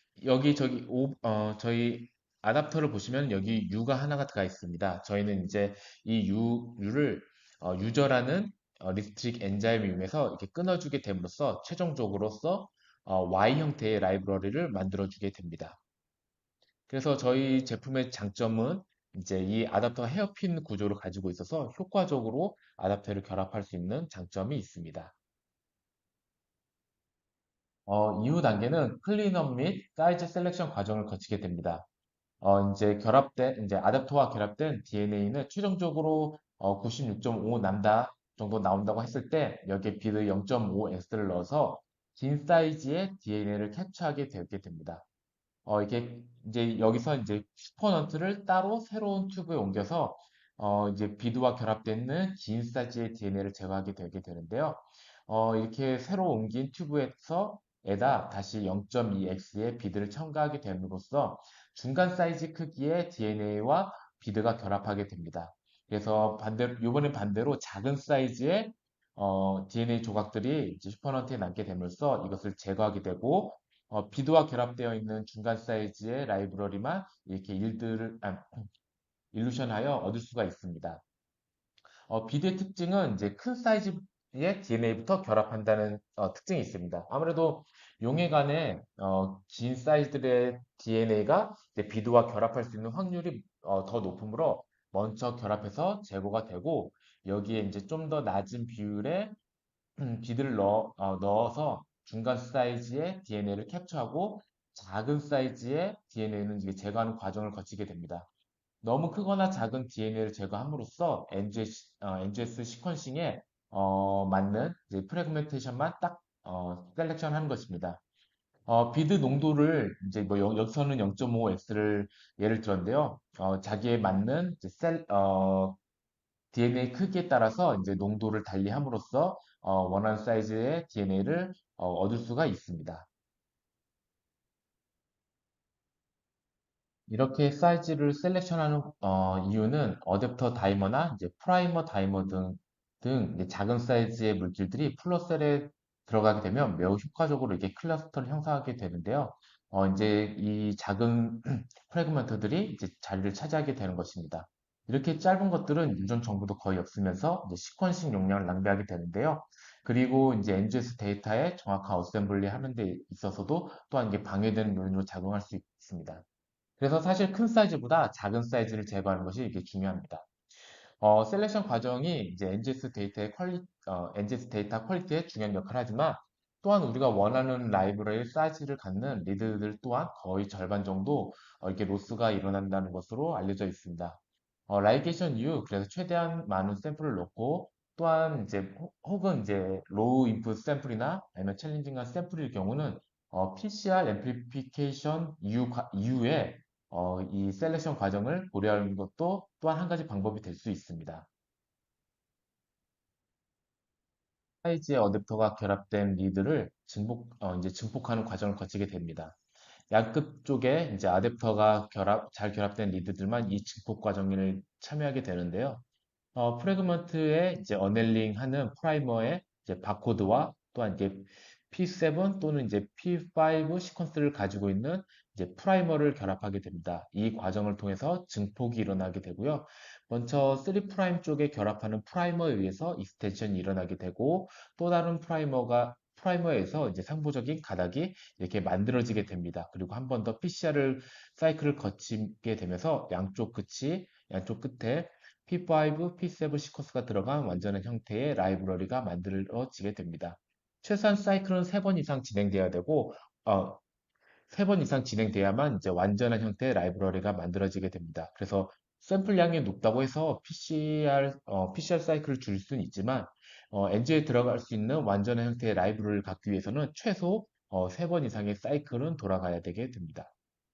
저희 아답터를 보시면 여기 U가 하나가 들어가 있습니다. 저희는 이제 이 U를 유저라는 리스트릭 엔자임을 이용해서 이렇게 끊어주게 됨으로써 최종적으로서 Y 형태의 라이브러리를 만들어주게 됩니다. 그래서 저희 제품의 장점은 이제 이 아답터가 헤어핀 구조를 가지고 있어서 효과적으로 아답터를 결합할 수 있는 장점이 있습니다. 이후 단계는 클린업 및 사이즈 셀렉션 과정을 거치게 됩니다. 이제 아답터와 결합된 DNA는 최종적으로 96.5 남다 정도 나온다고 했을 때 여기에 비를 0.5x를 넣어서 긴 사이즈의 DNA를 캡처하게 되게 됩니다. 이게 이제 여기서 이제 슈퍼넌트를 따로 새로운 튜브에 옮겨서 이제 비드와 결합되는 긴 사이즈의 DNA를 제거하게 되게 되는데요. 이렇게 새로 옮긴 튜브에서 다시 0.2x의 비드를 첨가하게 됨으로써 중간 사이즈 크기의 DNA와 비드가 결합하게 됩니다. 그래서 이번엔 반대로 작은 사이즈의 DNA 조각들이 이제 슈퍼넌트에 남게 됨으로써 이것을 제거하게 되고 비드와 결합되어 있는 중간 사이즈의 라이브러리만 이렇게 일루션하여 얻을 수가 있습니다. 비드의 특징은 이제 큰 사이즈의 DNA부터 결합한다는 특징이 있습니다. 아무래도 용해 간에 긴 사이즈들의 DNA가 비드와 결합할 수 있는 확률이 더 높으므로 먼저 결합해서 제거가 되고 여기에 이제 좀 더 낮은 비율의 비드를 넣어서 중간 사이즈의 DNA를 캡처하고 작은 사이즈의 DNA는 이제 제거하는 과정을 거치게 됩니다. 너무 크거나 작은 DNA를 제거함으로써 NGS 시퀀싱에 맞는 이제 프래그멘테이션만 딱 셀렉션하는 것입니다. 비드 농도를 이제 뭐 여기서는 0.5x를 예를 들었는데요. 자기에 맞는 이제 DNA 크기에 따라서 이제 농도를 달리함으로써 원하는 사이즈의 DNA를 얻을 수가 있습니다. 이렇게 사이즈를 셀렉션하는 이유는 어댑터 다이머나 이제 프라이머 다이머 등 이제 작은 사이즈의 물질들이 플러셀에 들어가게 되면 매우 효과적으로 이렇게 클러스터를 형성하게 되는데요. 이제 이 작은 프래그먼트들이 이제 자리를 차지하게 되는 것입니다. 이렇게 짧은 것들은 유전 정보도 거의 없으면서 이제 시퀀싱 용량을 낭비하게 되는데요. 그리고 이제 NGS 데이터의 정확한 어셈블리 하는 데 있어서도 또한 이게 방해되는 요인으로 작용할 수 있습니다. 그래서 사실 큰 사이즈보다 작은 사이즈를 제거하는 것이 이게 중요합니다. 셀렉션 과정이 이제 NGS 데이터 퀄리티에 중요한 역할을 하지만 또한 우리가 원하는 라이브러리 사이즈를 갖는 리드들 또한 거의 절반 정도 이렇게 로스가 일어난다는 것으로 알려져 있습니다. 라이게이션 이후 그래서 최대한 많은 샘플을 넣고 또한 이제 혹은 이제 로우 인풋 샘플이나 아니면 챌린징한 샘플일 경우는 PCR 앰플리피케이션 이후에 이 셀렉션 과정을 고려하는 것도 또한 한 가지 방법이 될 수 있습니다. 사이즈의 어댑터가 결합된 리드를 이제 증폭하는 과정을 거치게 됩니다. 양끝 쪽에 이제 어댑터가 잘 결합된 리드들만 이 증폭 과정을 참여하게 되는데요. 프래그먼트에 이제 어넬링 하는 프라이머의 이제 바코드와 또한 이제 P7 또는 이제 P5 시퀀스를 가지고 있는 이제 프라이머를 결합하게 됩니다. 이 과정을 통해서 증폭이 일어나게 되고요. 먼저 3 프라임 쪽에 결합하는 프라이머에 의해서 익스텐션이 일어나게 되고 또 다른 프라이머에서 이제 상부적인 가닥이 이렇게 만들어지게 됩니다. 그리고 한 번 더 PCR 사이클을 거치게 되면서 양쪽 끝에 P5, P7 시퀀스가 들어간 완전한 형태의 라이브러리가 만들어지게 됩니다. 최소한 사이클은 3번 이상 진행돼야 되고, 어, 3번 이상 진행돼야만 이제 완전한 형태의 라이브러리가 만들어지게 됩니다. 그래서 샘플량이 높다고 해서 PCR 사이클을 줄일 수는 있지만, 엔지에 들어갈 수 있는 완전한 형태의 라이브러리를 갖기 위해서는 최소 3번 이상의 사이클은 돌아가야 되게 됩니다.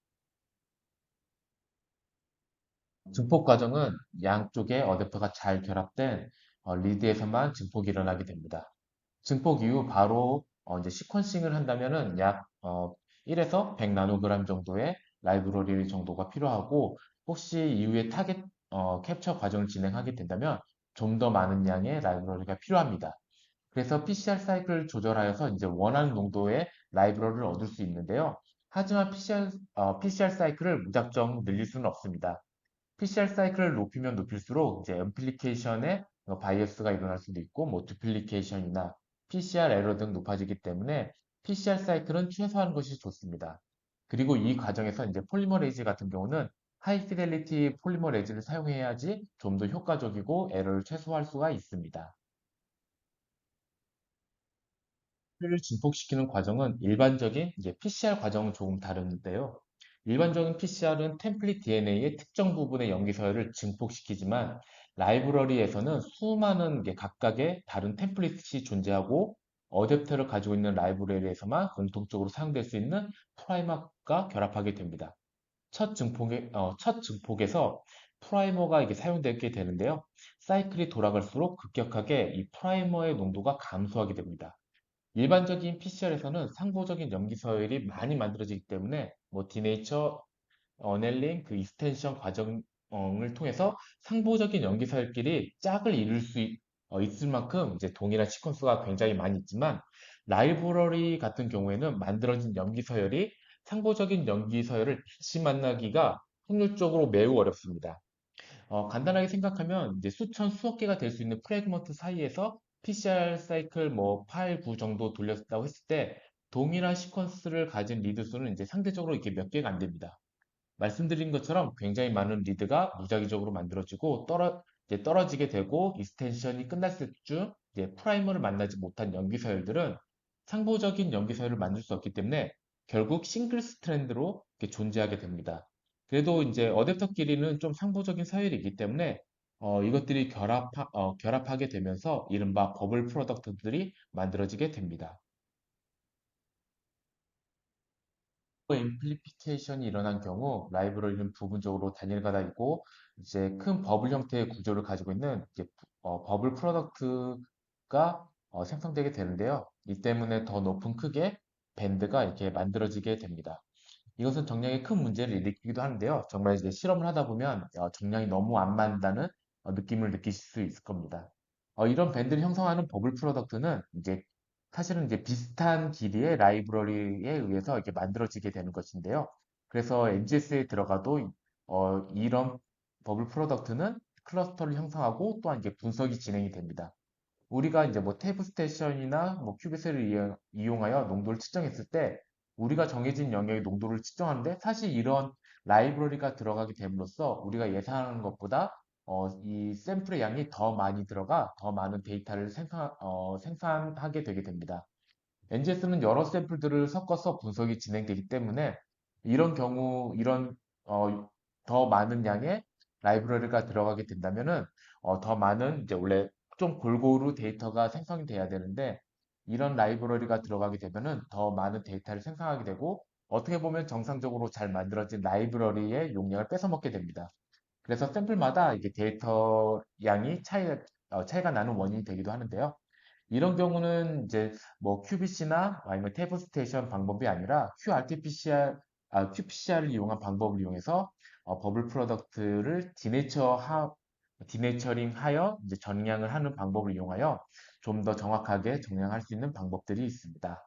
증폭 과정은 양쪽의 어댑터가 잘 결합된 리드에서만 증폭이 일어나게 됩니다. 증폭 이후 바로 이제 시퀀싱을 한다면은 약 1에서 100 나노그램 정도의 라이브러리 정도가 필요하고 혹시 이후에 타겟 캡처 과정을 진행하게 된다면 좀 더 많은 양의 라이브러리가 필요합니다. 그래서 PCR 사이클을 조절하여서 이제 원하는 농도의 라이브러리를 얻을 수 있는데요. 하지만 PCR 사이클을 무작정 늘릴 수는 없습니다. PCR 사이클을 높이면 높일수록 이제 앰플리케이션에 바이어스가 일어날 수도 있고 뭐 두플리케이션이나 PCR 에러 등 높아지기 때문에 PCR 사이클은 최소화하는 것이 좋습니다. 그리고 이 과정에서 이제 폴리머레이즈 같은 경우는 하이 피델리티 폴리머레이즈를 사용해야지 좀 더 효과적이고 에러를 최소화할 수가 있습니다. 를 증폭시키는 과정은 일반적인 이제 PCR 과정은 조금 다른데요. 일반적인 PCR은 템플릿 DNA의 특정 부분의 염기 서열을 증폭시키지만 라이브러리에서는 수많은 각각의 다른 템플릿이 존재하고 어댑터를 가지고 있는 라이브러리에서만 공통적으로 사용될 수 있는 프라이머가 결합하게 됩니다. 첫 증폭에서 프라이머가 이게 사용되게 되는데요. 사이클이 돌아갈수록 급격하게 이 프라이머의 농도가 감소하게 됩니다. 일반적인 PCR에서는 상부적인 염기 서열이 많이 만들어지기 때문에 뭐 디네이처 어넬링 그 익스텐션 과정을 통해서 상부적인 염기 서열끼리 짝을 이룰 수 있을 만큼 이제 동일한 시퀀스가 굉장히 많이 있지만 라이브러리 같은 경우에는 만들어진 염기 서열이 상부적인 염기 서열을 다시 만나기가 확률적으로 매우 어렵습니다. 간단하게 생각하면 이제 수억 개가 될 수 있는 프래그먼트 사이에서 PCR 사이클 뭐 파일 구 정도 돌렸다고 했을 때 동일한 시퀀스를 가진 리드 수는 이제 상대적으로 이렇게 몇 개가 안 됩니다. 말씀드린 것처럼 굉장히 많은 리드가 무작위적으로 만들어지고 이제 떨어지게 되고 익스텐션이 끝났을 쯤 이제 프라이머를 만나지 못한 염기 서열들은 상보적인 염기 서열을 만들 수 없기 때문에 결국 싱글 스트랜드로 이렇게 존재하게 됩니다. 그래도 이제 어댑터끼리는 좀 상보적인 서열이기 때문에 이것들이 결합하게 되면서 이른바 버블 프로덕트들이 만들어지게 됩니다. 앰플리피케이션이 일어난 경우 라이브러리는 부분적으로 단일화가 있고 이제 큰 버블 형태의 구조를 가지고 있는 이제 버블 프로덕트가 생성되게 되는데요. 이 때문에 더 높은 크기의 밴드가 이렇게 만들어지게 됩니다. 이것은 정량에 큰 문제를 일으키기도 하는데요. 정말 이제 실험을 하다 보면 정량이 너무 안 맞는다는 느낌을 느끼실 수 있을 겁니다. 이런 밴드를 형성하는 버블 프로덕트는 이제 사실은 이제 비슷한 길이의 라이브러리에 의해서 이렇게 만들어지게 되는 것인데요. 그래서 NGS에 들어가도 이런 버블 프로덕트는 클러스터를 형성하고 또한 이제 분석이 진행이 됩니다. 우리가 이제 뭐 탭 스테이션이나 뭐 큐비스를 이용하여 농도를 측정했을 때 우리가 정해진 영역의 농도를 측정하는데 사실 이런 라이브러리가 들어가게 됨으로써 우리가 예상하는 것보다 이 샘플의 양이 더 많이 들어가 더 많은 데이터를 생산하게 되게 됩니다. NGS는 여러 샘플들을 섞어서 분석이 진행되기 때문에 이런 경우 어, 더 많은 양의 라이브러리가 들어가게 된다면은 더 많은 이제 원래 좀 골고루 데이터가 생성이 돼야 되는데 이런 라이브러리가 들어가게 되면은 더 많은 데이터를 생성하게 되고 어떻게 보면 정상적으로 잘 만들어진 라이브러리의 용량을 뺏어먹게 됩니다. 그래서 샘플마다 이게 데이터 양이 차이가 나는 원인이 되기도 하는데요. 이런 경우는 이제 뭐 QBC나 아니면 탭 스테이션 방법이 아니라 qPCR을 이용한 방법을 이용해서 버블 프로덕트를 디네이처링 하여 이제 정량을 하는 방법을 이용하여 좀 더 정확하게 정량할 수 있는 방법들이 있습니다.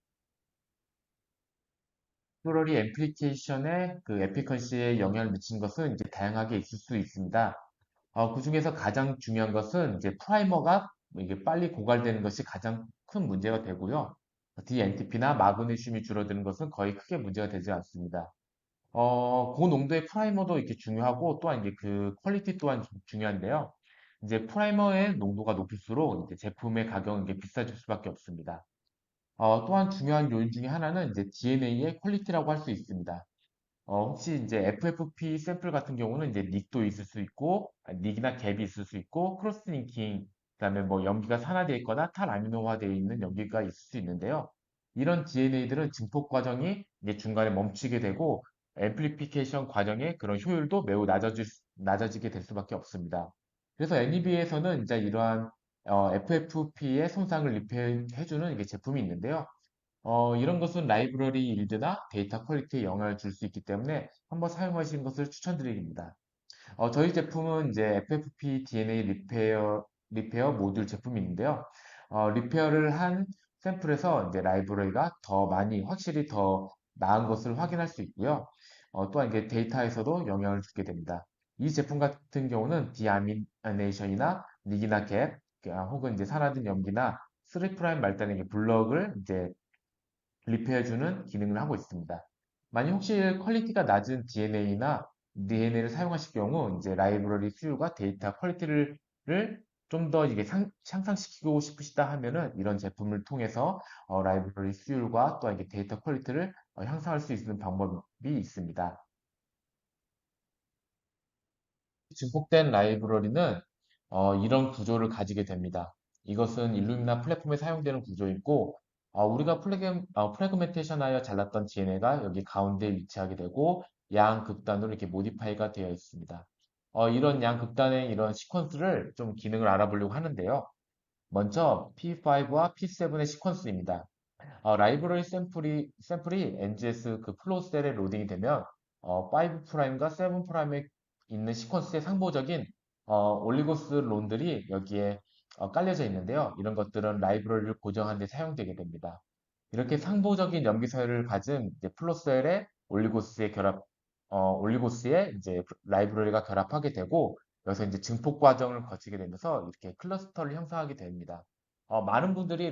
플로리 앰플리케이션의 그 에피컨시에 영향을 미친 것은 이제 다양하게 있을 수 있습니다. 그 중에서 가장 중요한 것은 이제 프라이머가 이게 빨리 고갈되는 것이 가장 큰 문제가 되고요. DNTP나 마그네슘이 줄어드는 것은 거의 크게 문제가 되지 않습니다. 고농도의 프라이머도 이렇게 중요하고 또한 이제 그 퀄리티 또한 중요한데요. 이제 프라이머의 농도가 높을수록 이제 제품의 가격은 이게 비싸질 수밖에 없습니다. 또한 중요한 요인 중에 하나는 이제 DNA의 퀄리티라고 할 수 있습니다. 혹시 이제 FFP 샘플 같은 경우는 이제 닉도 있을 수 있고, 닉이나 갭이 있을 수 있고, 크로스링킹, 그다음에 뭐 염기가 산화되어 있거나 탈아미노화되어 있는 염기가 있을 수 있는데요. 이런 DNA들은 증폭 과정이 이제 중간에 멈추게 되고, 앰플리피케이션 과정의 그런 효율도 매우 낮아지게 될 수밖에 없습니다. 그래서 NEB에서는 이제 이러한 FFP의 손상을 리페어해주는 이게 제품이 있는데요. 이런 것은 라이브러리 일드나 데이터 퀄리티에 영향을 줄 수 있기 때문에 한번 사용하시는 것을 추천드립니다. 저희 제품은 이제 FFP DNA 리페어 모듈 제품이 있는데요. 리페어를 한 샘플에서 이제 라이브러리가 더 많이, 확실히 더 나은 것을 확인할 수 있고요. 또한 이게 데이터에서도 영향을 주게 됩니다. 이 제품 같은 경우는 디아미네이션이나 닉이나 갭, 혹은 이제 산화된 염기나 3' 말단의 블럭을 이제 리페어해주는 기능을 하고 있습니다. 만약 혹시 퀄리티가 낮은 DNA를 사용하실 경우 이제 라이브러리 수율과 데이터 퀄리티를 좀 더 이게 향상시키고 싶으시다 하면은 이런 제품을 통해서 라이브러리 수율과 또 이게 데이터 퀄리티를 향상할 수 있는 방법이 있습니다. 증폭된 라이브러리는 이런 구조를 가지게 됩니다. 이것은 일루미나 플랫폼에 사용되는 구조이고 우리가 프래그멘테이션하여 잘랐던 DNA가 여기 가운데에 위치하게 되고 양극단으로 이렇게 모디파이가 되어 있습니다. 이런 양극단의 이런 시퀀스를 좀 기능을 알아보려고 하는데요. 먼저 P5와 P7의 시퀀스입니다. 라이브러리 샘플이 NGS 그 플로우 셀에 로딩이 되면 5'과 7'에 있는 시퀀스의 상보적인 올리고스 론들이 여기에 깔려져 있는데요. 이런 것들은 라이브러리를 고정하는 데 사용되게 됩니다. 이렇게 상보적인 염기서열을 가진 이제 플로우 셀에 올리고스에 이제 라이브러리가 결합하게 되고 여기서 이제 증폭 과정을 거치게 되면서 이렇게 클러스터를 형성하게 됩니다. 많은 분들이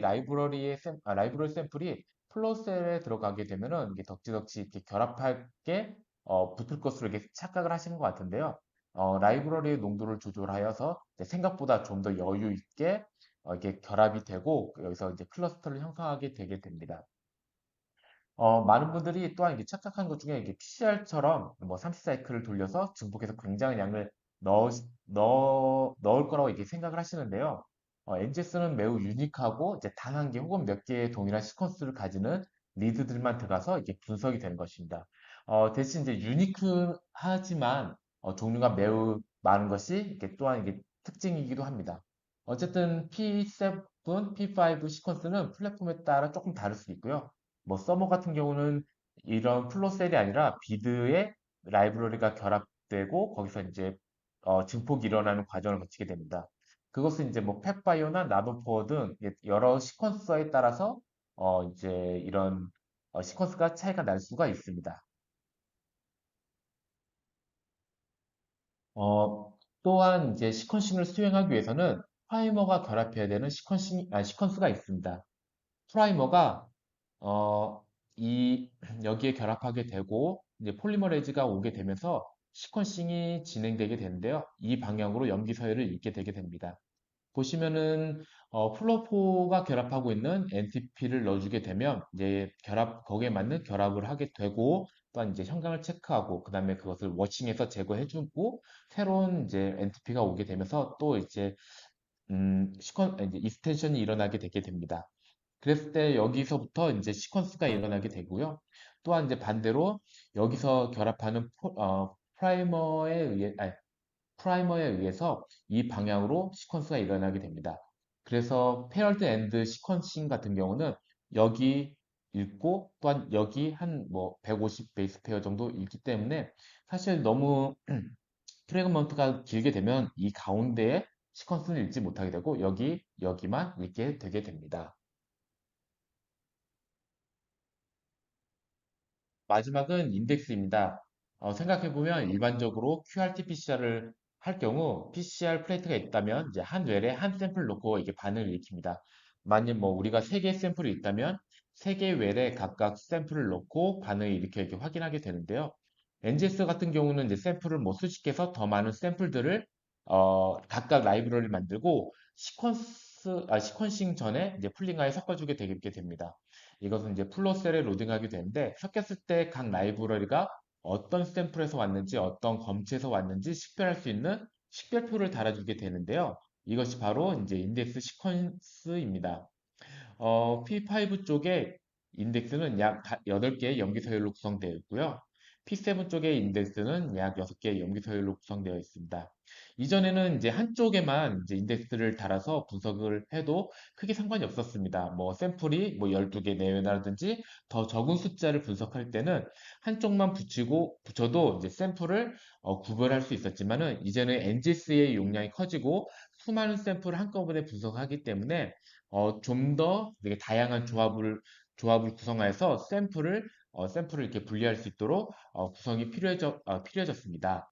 라이브러리 샘플이 플로셀에 들어가게 되면은 이게 덕지덕지 이렇게 결합하게 붙을 것으로 이렇게 착각을 하시는 것 같은데요. 라이브러리의 농도를 조절하여서 이제 생각보다 좀 더 여유 있게 이렇게 결합이 되고 여기서 이제 클러스터를 형성하게 되게 됩니다. 많은 분들이 또한 이게 착각한 것 중에 이게 PCR처럼 뭐 30사이클을 돌려서 증폭해서 굉장한 양을 넣을 거라고 이렇게 생각을 하시는데요. NGS는 매우 유니크하고 이제 단 한 개 혹은 몇 개의 동일한 시퀀스를 가지는 리드들만 들어가서 이게 분석이 되는 것입니다. 대신 이제 유니크하지만 종류가 매우 많은 것이 이게 또한 이게 특징이기도 합니다. 어쨌든 P7, P5 시퀀스는 플랫폼에 따라 조금 다를 수 있고요. 뭐 서머 같은 경우는 이런 플로셀이 아니라 비드의 라이브러리가 결합되고 거기서 이제 증폭이 일어나는 과정을 거치게 됩니다. 그것은 이제 뭐 펫바이오나 나노포어 등 여러 시퀀서에 따라서 이제 이런 시퀀스가 차이가 날 수가 있습니다. 또한 이제 시퀀싱을 수행하기 위해서는 프라이머가 결합해야 되는 시퀀스가 있습니다. 프라이머가 어, 여기에 결합하게 되고 이제 폴리머레이즈가 오게 되면서 시퀀싱이 진행되게 되는데요. 이 방향으로 염기 서열을 읽게 되게 됩니다. 보시면은 플로포가 결합하고 있는 NTP를 넣어주게 되면 이제 거기에 맞는 결합을 하게 되고 또한 이제 현강을 체크하고 그다음에 그것을 워싱해서 제거해주고 새로운 이제 NTP가 오게 되면서 또 이제 이제 이스텐션이 일어나게 되게 됩니다. 그랬을 때 여기서부터 이제 시퀀스가 일어나게 되고요. 또한 이제 반대로 여기서 결합하는 프라이머에 의해서 이 방향으로 시퀀스가 일어나게 됩니다. 그래서 페어드 앤드 시퀀싱 같은 경우는 여기 읽고 또한 여기 한 뭐 150 베이스 페어 정도 읽기 때문에 사실 너무 프래그먼트가 길게 되면 이 가운데에 시퀀스는 읽지 못하게 되고 여기만 읽게 되게 됩니다. 마지막은 인덱스입니다. 생각해보면 일반적으로 QRT-PCR을 할 경우 PCR 플레이트가 있다면 이제 한 웰에 한 샘플 놓고 이게 반응을 일으킵니다. 만약 뭐 우리가 세 개의 샘플이 있다면 세 개의 웰에 각각 샘플을 놓고 반응을 일으켜 이렇게 확인하게 되는데요. NGS 같은 경우는 이제 샘플을 뭐 수십 개에서 더 많은 샘플들을 각각 라이브러리를 만들고 시퀀싱 전에 이제 풀링하에 섞어주게 되게 됩니다. 이것은 이제 플로셀에 로딩하게 되는데 섞였을 때 각 라이브러리가 어떤 샘플에서 왔는지 어떤 검체에서 왔는지 식별할 수 있는 식별표를 달아주게 되는데요. 이것이 바로 이제 인덱스 시퀀스입니다. P5 쪽에 인덱스는 약 8개의 염기 서열로 구성되어 있고요. P7 쪽의 인덱스는 약 6개의 염기 서열로 구성되어 있습니다. 이전에는 이제 한쪽에만 이제 인덱스를 달아서 분석을 해도 크게 상관이 없었습니다. 뭐 샘플이 뭐 12개 내외라든지 더 적은 숫자를 분석할 때는 한쪽만 붙여도 이제 샘플을 구별할 수 있었지만은 이제는 NGS의 용량이 커지고 수많은 샘플을 한꺼번에 분석하기 때문에 좀 더 되게 다양한 조합을 구성하여서 샘플을 이렇게 분리할 수 있도록 구성이 필요해졌습니다.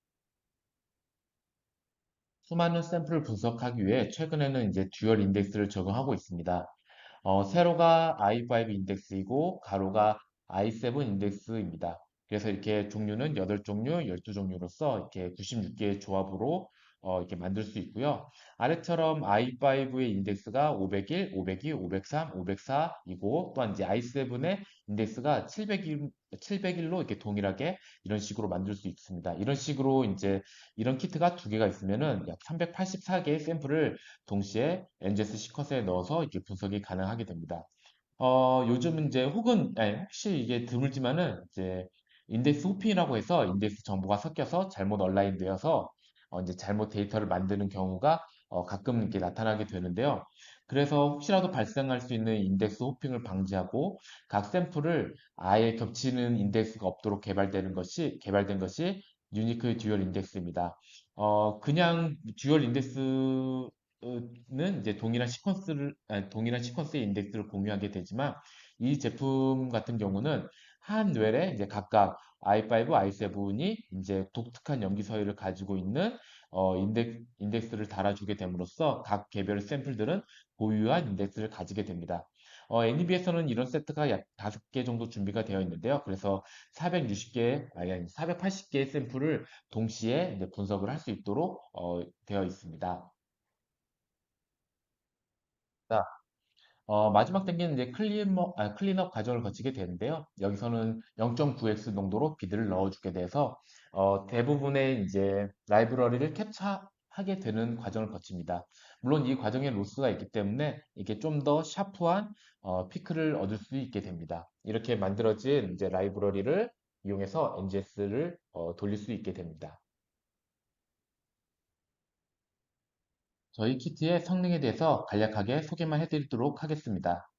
수많은 샘플을 분석하기 위해 최근에는 이제 듀얼 인덱스를 적용하고 있습니다. 세로가 i5 인덱스이고 가로가 i7 인덱스입니다. 그래서 이렇게 종류는 8종류, 12종류로서 이렇게 96개의 조합으로 이렇게 만들 수 있고요. 아래처럼 i5의 인덱스가 501, 502, 503, 504이고 또한 이제 i7의 인덱스가 701로 이렇게 동일하게 이런 식으로 만들 수 있습니다. 이런 식으로 이제 이런 키트가 두 개가 있으면은 약 384개의 샘플을 동시에 NGS 시퀀스에 넣어서 이렇게 분석이 가능하게 됩니다. 요즘 이제 혹시 이게 드물지만은 이제 인덱스 호핑이라고 해서 인덱스 정보가 섞여서 잘못 얼라인 되어서 이제 잘못 데이터를 만드는 경우가 가끔 이렇게 나타나게 되는데요. 그래서 혹시라도 발생할 수 있는 인덱스 호핑을 방지하고 각 샘플을 아예 겹치는 인덱스가 없도록 개발된 것이 유니크 듀얼 인덱스입니다. 그냥 듀얼 인덱스는 이제 동일한 시퀀스의 인덱스를 공유하게 되지만 이 제품 같은 경우는 한 웰에 이제 각각 i5, i7이 이제 독특한 염기 서열을 가지고 있는 인덱스를 달아주게 됨으로써 각 개별 샘플들은 고유한 인덱스를 가지게 됩니다. NEB에서는 이런 세트가 약 5개 정도 준비가 되어 있는데요. 그래서 460개, 아니, 480개의 샘플을 동시에 이제 분석을 할 수 있도록 되어 있습니다. 자, 마지막 단계는 이제 클린업 과정을 거치게 되는데요. 여기서는 0.9x 농도로 비드를 넣어주게 돼서 대부분의 이제 라이브러리를 캡처하게 되는 과정을 거칩니다. 물론 이 과정에 로스가 있기 때문에 이게 좀 더 샤프한 피크를 얻을 수 있게 됩니다. 이렇게 만들어진 이제 라이브러리를 이용해서 NGS를 돌릴 수 있게 됩니다. 저희 키트의 성능에 대해서 간략하게 소개만 해드리도록 하겠습니다.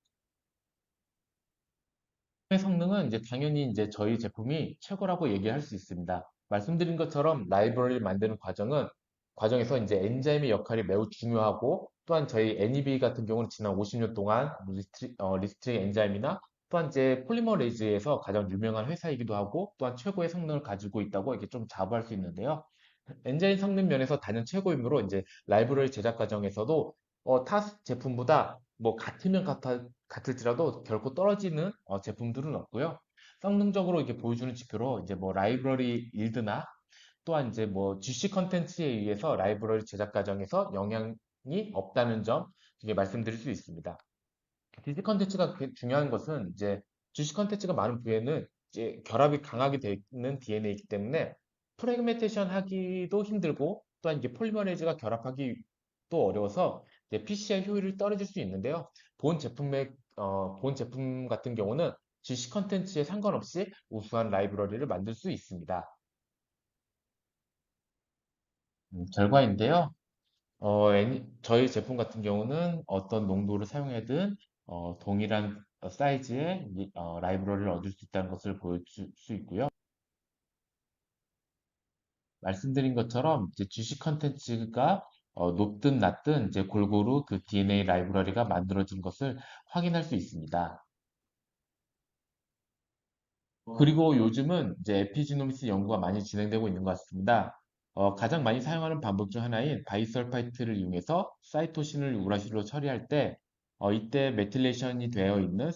성능은 이제 당연히 이제 저희 제품이 최고라고 얘기할 수 있습니다. 말씀드린 것처럼 라이브러리를 만드는 과정에서 이제 엔자임의 역할이 매우 중요하고 또한 저희 NEB 같은 경우는 지난 50년 동안 리스트릭 엔자임이나 또한 이제 폴리머레이즈에서 가장 유명한 회사이기도 하고 또한 최고의 성능을 가지고 있다고 이렇게 좀 자부할 수 있는데요. 엔자인 성능 면에서 단연 최고이므로 이제 라이브러리 제작 과정에서도 타 제품보다 뭐 같을지라도 결코 떨어지는 제품들은 없고요. 성능적으로 이렇게 보여주는 지표로 이제 뭐 라이브러리 일드나 또한 이제 뭐 GC 컨텐츠에 의해서 라이브러리 제작 과정에서 영향이 없다는 점 이게 말씀드릴 수 있습니다. 디지 컨텐츠가 중요한 것은 이제 주식 컨텐츠가 많은 부에는 이제 결합이 강하게 되어 있는 DNA이기 때문에 프래그멘테이션 하기도 힘들고 또한 이게 폴리머레이즈가 결합하기 또 어려워서 이제 PCI 효율이 떨어질 수 있는데요. 본 제품 같은 경우는 주식 컨텐츠에 상관없이 우수한 라이브러리를 만들 수 있습니다. 결과인데요. 저희 제품 같은 경우는 어떤 농도를 사용하든 동일한 사이즈의 라이브러리를 얻을 수 있다는 것을 보여줄 수 있고요. 말씀드린 것처럼 이제 주식 컨텐츠가 높든 낮든 이제 골고루 그 DNA 라이브러리가 만들어진 것을 확인할 수 있습니다. 그리고 요즘은 이제 에피지노미스 연구가 많이 진행되고 있는 것 같습니다. 가장 많이 사용하는 방법 중 하나인 바이설파이트를 이용해서 사이토신을 우라실로 처리할 때, 이때 메틸레이션이 되어 있는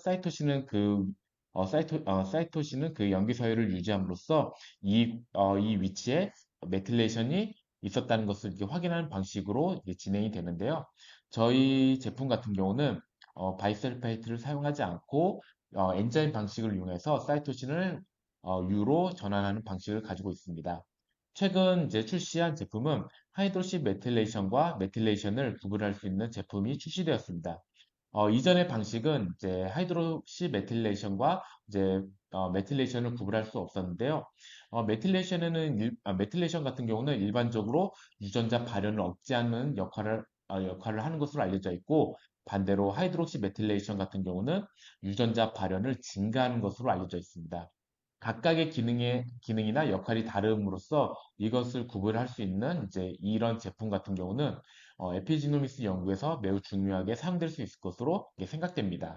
사이토신은 그 염기 서열을 유지함으로써 이 위치에 메틸레이션이 있었다는 것을 이렇게 확인하는 방식으로 이게 진행이 되는데요. 저희 제품 같은 경우는 바이설파이트를 사용하지 않고 엔자임 방식을 이용해서 사이토신을 U로 전환하는 방식을 가지고 있습니다. 최근 이제 출시한 제품은 하이드로시 메틸레이션과 메틸레이션을 구분할 수 있는 제품이 출시되었습니다. 이전의 방식은 이제 하이드로시 메틸레이션과 이제 메틸레이션을 구분할 수 없었는데요. 메틸레이션 같은 경우는 일반적으로 유전자 발현을 억제하는 역할을 하는 것으로 알려져 있고 반대로 하이드록시 메틸레이션 같은 경우는 유전자 발현을 증가하는 것으로 알려져 있습니다. 각각의 기능이나 역할이 다름으로써 이것을 구분할 수 있는 이제 이런 제품 같은 경우는 에피지노미스 연구에서 매우 중요하게 사용될 수 있을 것으로 생각됩니다.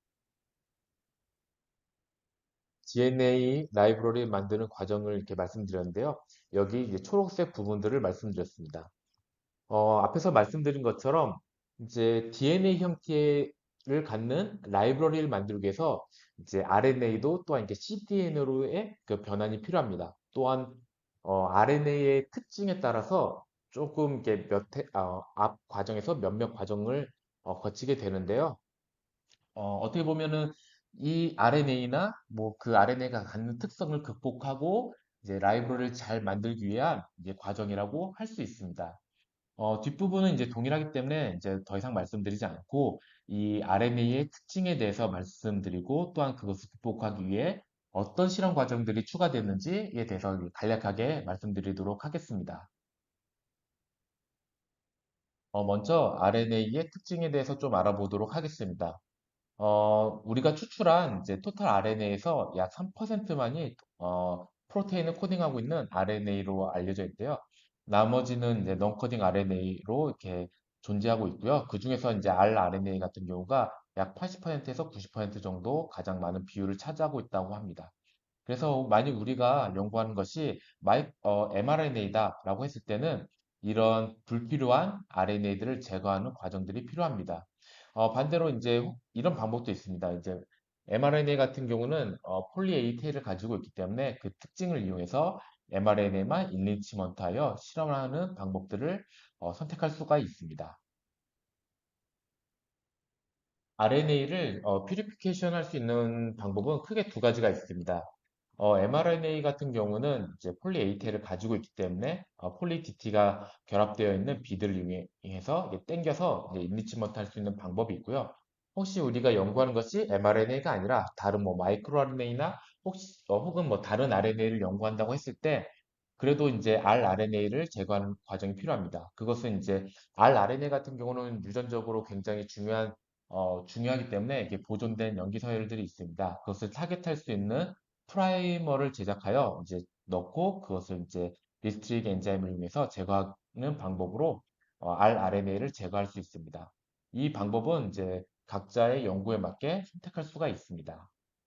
DNA 라이브러리 만드는 과정을 이렇게 말씀드렸는데요. 여기 이제 초록색 부분들을 말씀드렸습니다. 앞에서 말씀드린 것처럼 이제 DNA 형태를 갖는 라이브러리를 만들기 위해서 이제 RNA도 또한 이렇게 cDNA로의 그 변환이 필요합니다. 또한 RNA의 특징에 따라서 조금 이렇게 앞 과정에서 몇몇 과정을 거치게 되는데요. 어떻게 보면은 이 RNA나 뭐 그 RNA가 갖는 특성을 극복하고 이제 라이브러리를 잘 만들기 위한 이제 과정이라고 할 수 있습니다. 뒷부분은 이제 동일하기 때문에 이제 더 이상 말씀드리지 않고 이 RNA의 특징에 대해서 말씀드리고 또한 그것을 극복하기 위해 어떤 실험 과정들이 추가됐는지에 대해서 간략하게 말씀드리도록 하겠습니다. 먼저 RNA의 특징에 대해서 좀 알아보도록 하겠습니다. 우리가 추출한 이제 토탈 RNA에서 약 3%만이 프로테인을 코딩하고 있는 RNA로 알려져 있대요. 나머지는 이제 non-coding RNA로 이렇게 존재하고 있고요. 그 중에서 이제 rRNA 같은 경우가 약 80%에서 90% 정도 가장 많은 비율을 차지하고 있다고 합니다. 그래서 만약 우리가 연구하는 것이 mRNA다라고 했을 때는 이런 불필요한 RNA들을 제거하는 과정들이 필요합니다. 반대로 이제 이런 방법도 있습니다. 이제 mRNA 같은 경우는 폴리 A 테일을 가지고 있기 때문에 그 특징을 이용해서 mRNA만 인리치먼트하여 실험하는 방법들을 선택할 수가 있습니다. RNA를 퓨리피케이션 할 수 있는 방법은 크게 두 가지가 있습니다. mRNA 같은 경우는 이제 폴리 A테를 가지고 있기 때문에 폴리 DT가 결합되어 있는 비드를 이용해서 이게 당겨서 이제 인리치먼트 할 수 있는 방법이 있고요. 혹시 우리가 연구하는 것이 mRNA가 아니라 다른 뭐 마이크로 RNA나 혹시 혹은 뭐 다른 RNA를 연구한다고 했을 때 그래도 이제 rRNA를 제거하는 과정이 필요합니다. 그것은 이제 rRNA 같은 경우는 유전적으로 굉장히 중요하기 때문에 이게 보존된 염기 서열들이 있습니다. 그것을 타겟할 수 있는 프라이머를 제작하여 이제 넣고 그것을 이제 리스트릭 엔자임을 이용해서 제거하는 방법으로 rRNA를 제거할 수 있습니다. 이 방법은 이제 각자의 연구에 맞게 선택할 수가 있습니다.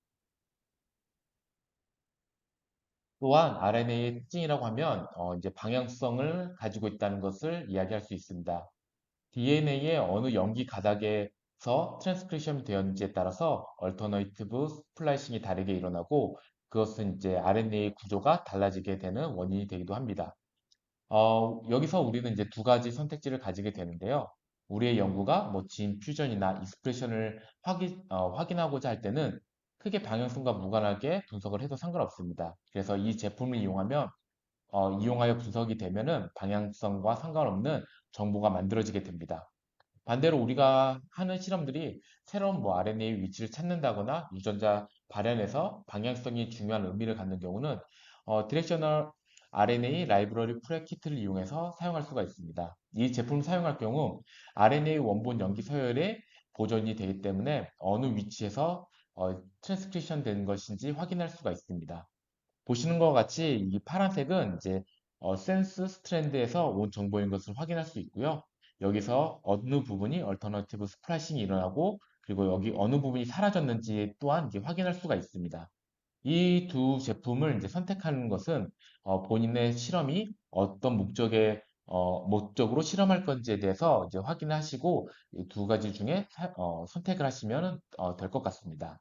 또한 RNA의 특징이라고 하면 이제 방향성을 가지고 있다는 것을 이야기할 수 있습니다. DNA의 어느 염기 가닥에서 트랜스크립션이 되었는지에 따라서 얼터너이티브 스플라이싱이 다르게 일어나고 그것은 이제 RNA의 구조가 달라지게 되는 원인이 되기도 합니다. 여기서 우리는 이제 두 가지 선택지를 가지게 되는데요. 우리의 연구가 뭐 진 퓨전이나 익스프레션을 확인하고자 할 때는 크게 방향성과 무관하게 분석을 해도 상관없습니다. 그래서 이 제품을 이용하여 분석이 되면은 방향성과 상관없는 정보가 만들어지게 됩니다. 반대로 우리가 하는 실험들이 새로운 뭐 RNA의 위치를 찾는다거나 유전자 발현에서 방향성이 중요한 의미를 갖는 경우는 디렉셔널 RNA 라이브러리 프레키트를 이용해서 사용할 수가 있습니다. 이 제품을 사용할 경우 RNA 원본 염기 서열에 보존이 되기 때문에 어느 위치에서 트랜스크립션 된 것인지 확인할 수가 있습니다. 보시는 것 같이 이 파란색은 이제 센스 스트랜드에서 온 정보인 것을 확인할 수 있고요. 여기서 어느 부분이 얼터너티브 스플라싱이 일어나고 그리고 여기 어느 부분이 사라졌는지 또한 이제 확인할 수가 있습니다. 이 두 제품을 이제 선택하는 것은 본인의 실험이 어떤 목적으로 실험할 건지에 대해서 이제 확인하시고 이 두 가지 중에 선택을 하시면 될 것 같습니다.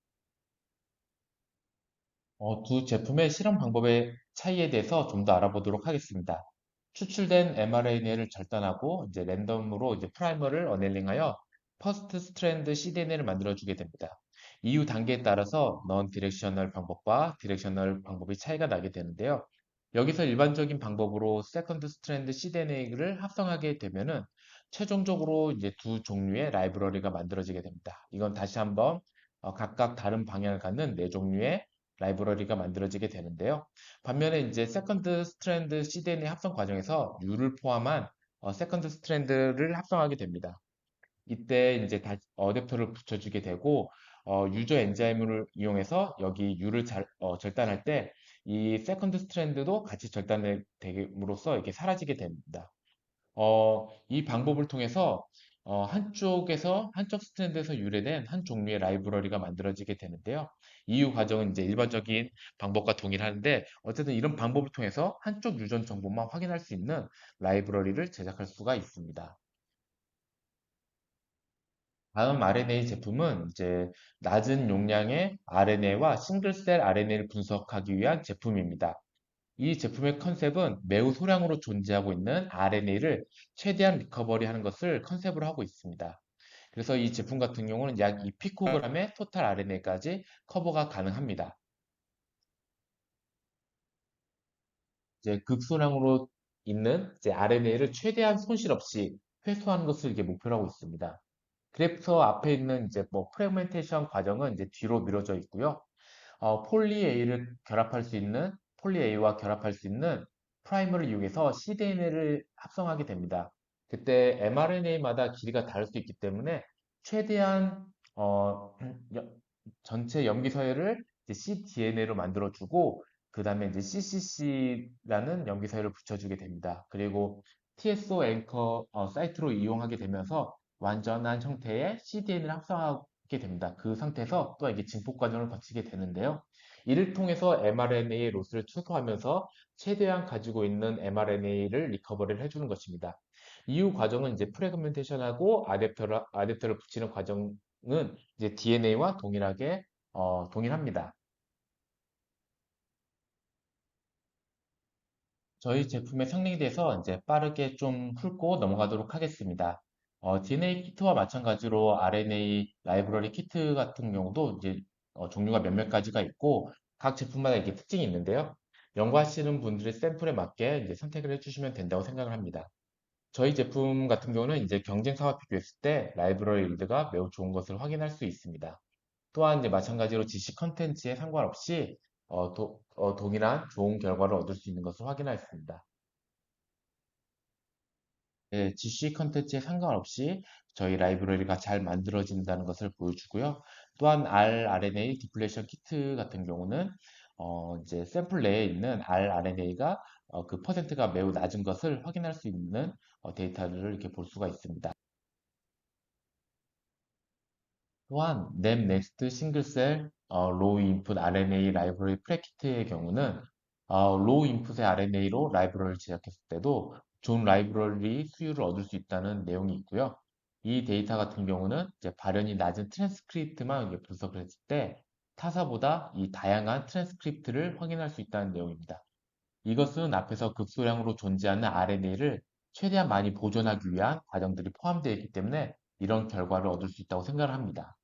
두 제품의 실험 방법의 차이에 대해서 좀 더 알아보도록 하겠습니다. 추출된 mRNA를 절단하고 이제 랜덤으로 이제 프라이머를 어넬링하여 퍼스트 스트랜드 cDNA를 만들어주게 됩니다. 이후 단계에 따라서 넌 디렉셔널 방법과 디렉셔널 방법이 차이가 나게 되는데요. 여기서 일반적인 방법으로 세컨드 스트랜드 cDNA를 합성하게 되면은 최종적으로 이제 두 종류의 라이브러리가 만들어지게 됩니다. 이건 다시 한번 각각 다른 방향을 갖는 네 종류의 라이브러리가 만들어지게 되는데요. 반면에 이제 세컨드 스트랜드 CDNA 합성 과정에서 U를 포함한 세컨드 스트랜드를 합성하게 됩니다. 이때 이제 어댑터를 붙여주게 되고 유저 엔자임을 이용해서 여기 U를 절단할 때 이 세컨드 스트랜드도 같이 절단됨으로써 이렇게 사라지게 됩니다. 이 방법을 통해서 한쪽 스탠드에서 유래된 한 종류의 라이브러리가 만들어지게 되는데요. 이후 과정은 이제 일반적인 방법과 동일하는데 어쨌든 이런 방법을 통해서 한쪽 유전 정보만 확인할 수 있는 라이브러리를 제작할 수가 있습니다. 다음 RNA 제품은 이제 낮은 용량의 RNA와 싱글셀 RNA를 분석하기 위한 제품입니다. 이 제품의 컨셉은 매우 소량으로 존재하고 있는 RNA를 최대한 리커버리하는 것을 컨셉으로 하고 있습니다. 그래서 이 제품 같은 경우는 약 2피코그램의 토탈 RNA까지 커버가 가능합니다. 이제 극소량으로 있는 이제 RNA를 최대한 손실 없이 회수하는 것을 이게 목표로 하고 있습니다. 그래프 앞에 있는 이제 뭐 프래그멘테이션 과정은 이제 뒤로 미뤄져 있고요. 폴리 A와 결합할 수 있는 프라이머를 이용해서 cDNA를 합성하게 됩니다. 그때 mRNA마다 길이가 다를 수 있기 때문에 최대한 여- 전체 염기 서열을 cDNA로 만들어주고 그 다음에 이제 CCC라는 염기 서열을 붙여주게 됩니다. 그리고 TSO 앵커 사이트로 이용하게 되면서 완전한 형태의 cDNA를 합성하게 됩니다. 그 상태에서 또 이게 증폭 과정을 거치게 되는데요. 이를 통해서 mRNA의 로스를 최소화하면서 최대한 가지고 있는 mRNA를 리커버리를 해주는 것입니다. 이후 과정은 이제 프래그멘테이션하고 아댑터를 붙이는 과정은 이제 DNA와 동일하게 동일합니다. 저희 제품의 성능에 대해서 이제 빠르게 좀 훑고 넘어가도록 하겠습니다. DNA 키트와 마찬가지로 RNA 라이브러리 키트 같은 경우도 이제 종류가 몇몇 가지가 있고 각 제품마다 이게 특징이 있는데요. 연구하시는 분들의 샘플에 맞게 이제 선택을 해주시면 된다고 생각을 합니다. 저희 제품 같은 경우는 이제 경쟁사와 비교했을 때 라이브러리 일드가 매우 좋은 것을 확인할 수 있습니다. 또한 이제 마찬가지로 GC 컨텐츠에 상관없이 동일한 좋은 결과를 얻을 수 있는 것을 확인할 수 있습니다. 네, GC 컨텐츠에 상관없이 저희 라이브러리가 잘 만들어진다는 것을 보여주고요. 또한 rRNA 디플레이션 키트 같은 경우는 이제 샘플 내에 있는 rRNA가 그 퍼센트가 매우 낮은 것을 확인할 수 있는 데이터를 이렇게 볼 수가 있습니다. 또한 냅넥스트 싱글셀 로우 인풋 RNA 라이브러리 프레키트의 경우는 로우 인풋의 RNA로 라이브러리를 제작했을 때도 좋은 라이브러리 수율을 얻을 수 있다는 내용이 있고요. 이 데이터 같은 경우는 이제 발현이 낮은 트랜스크립트만 이제 분석을 했을 때 타사보다 이 다양한 트랜스크립트를 확인할 수 있다는 내용입니다. 이것은 앞에서 극소량으로 존재하는 RNA를 최대한 많이 보존하기 위한 과정들이 포함되어 있기 때문에 이런 결과를 얻을 수 있다고 생각을 합니다.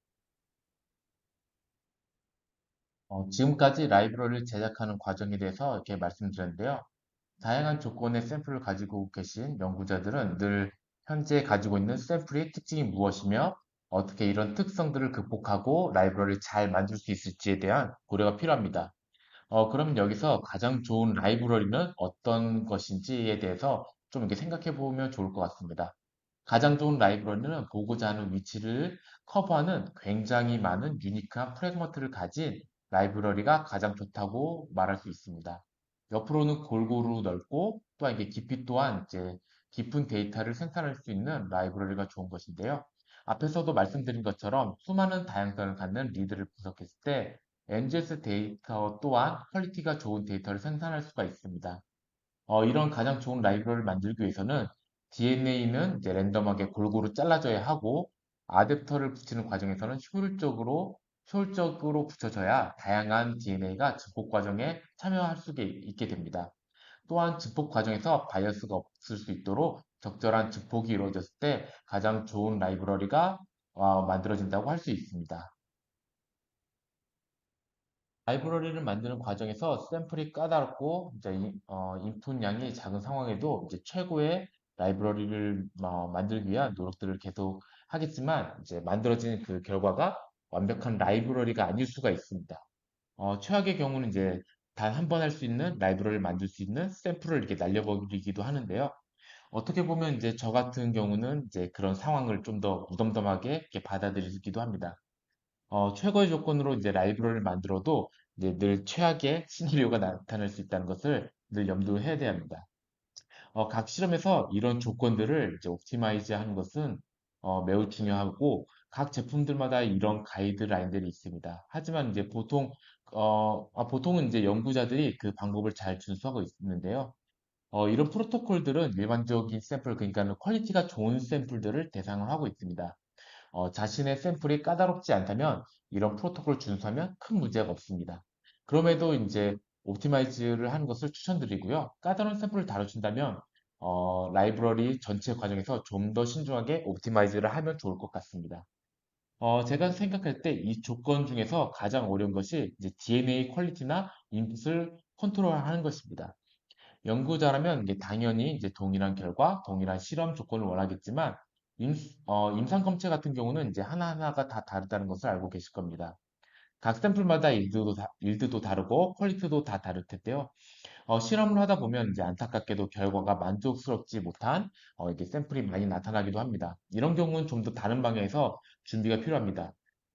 지금까지 라이브러리를 제작하는 과정에 대해서 이렇게 말씀드렸는데요. 다양한 조건의 샘플을 가지고 계신 연구자들은 늘 현재 가지고 있는 샘플의 특징이 무엇이며 어떻게 이런 특성들을 극복하고 라이브러리를 잘 만들 수 있을지에 대한 고려가 필요합니다. 그러면 여기서 가장 좋은 라이브러리는 어떤 것인지에 대해서 좀 이렇게 생각해 보면 좋을 것 같습니다. 가장 좋은 라이브러리는 보고자 하는 위치를 커버하는 굉장히 많은 유니크한 프래그먼트를 가진 라이브러리가 가장 좋다고 말할 수 있습니다. 옆으로는 골고루 넓고 또한 이게 깊이 또한 이제 깊은 데이터를 생산할 수 있는 라이브러리가 좋은 것인데요. 앞에서도 말씀드린 것처럼 수많은 다양성을 갖는 리드를 분석했을 때 NGS 데이터 또한 퀄리티가 좋은 데이터를 생산할 수가 있습니다. 이런 가장 좋은 라이브러리를 만들기 위해서는 DNA는 이제 랜덤하게 골고루 잘라져야 하고 아댑터를 붙이는 과정에서는 효율적으로 붙여져야 다양한 DNA가 증폭 과정에 참여할 수 있게 됩니다. 또한 증폭 과정에서 바이어스가 없을 수 있도록 적절한 증폭이 이루어졌을 때 가장 좋은 라이브러리가 만들어진다고 할 수 있습니다. 라이브러리를 만드는 과정에서 샘플이 까다롭고 이제 인풋량이 작은 상황에도 이제 최고의 라이브러리를 만들기 위한 노력들을 계속 하겠지만 이제 만들어진 그 결과가 완벽한 라이브러리가 아닐 수가 있습니다. 최악의 경우는 이제 단 한 번 할 수 있는 라이브러리를 만들 수 있는 샘플을 이렇게 날려버리기도 하는데요. 어떻게 보면 이제 저 같은 경우는 이제 그런 상황을 좀 더 무덤덤하게 이렇게 받아들이기도 합니다. 최고의 조건으로 이제 라이브러리를 만들어도 이제 늘 최악의 시나리오가 나타날 수 있다는 것을 늘 염두에 해야 합니다. 각 실험에서 이런 조건들을 이제 옵티마이즈 하는 것은 매우 중요하고 각 제품들마다 이런 가이드라인들이 있습니다. 하지만 이제 보통은 이제 연구자들이 그 방법을 잘 준수하고 있는데요. 이런 프로토콜들은 일반적인 샘플, 그러니까 퀄리티가 좋은 샘플들을 대상을 하고 있습니다. 자신의 샘플이 까다롭지 않다면 이런 프로토콜을 준수하면 큰 문제가 없습니다. 그럼에도 이제 옵티마이즈를 하는 것을 추천드리고요. 까다로운 샘플을 다루신다면 라이브러리 전체 과정에서 좀 더 신중하게 옵티마이즈를 하면 좋을 것 같습니다. 제가 생각할 때 이 조건 중에서 가장 어려운 것이 이제 DNA 퀄리티나 인풋을 컨트롤하는 것입니다. 연구자라면 이게 당연히 이제 동일한 결과, 동일한 실험 조건을 원하겠지만 임상 검체 같은 경우는 이제 하나하나가 다 다르다는 것을 알고 계실 겁니다. 각 샘플마다 일드도 다르고 퀄리티도 다 다를 텐데요. 실험을 하다 보면 이제 안타깝게도 결과가 만족스럽지 못한 이게 샘플이 많이 나타나기도 합니다. 이런 경우는 좀 더 다른 방향에서 준비가 필요합니다.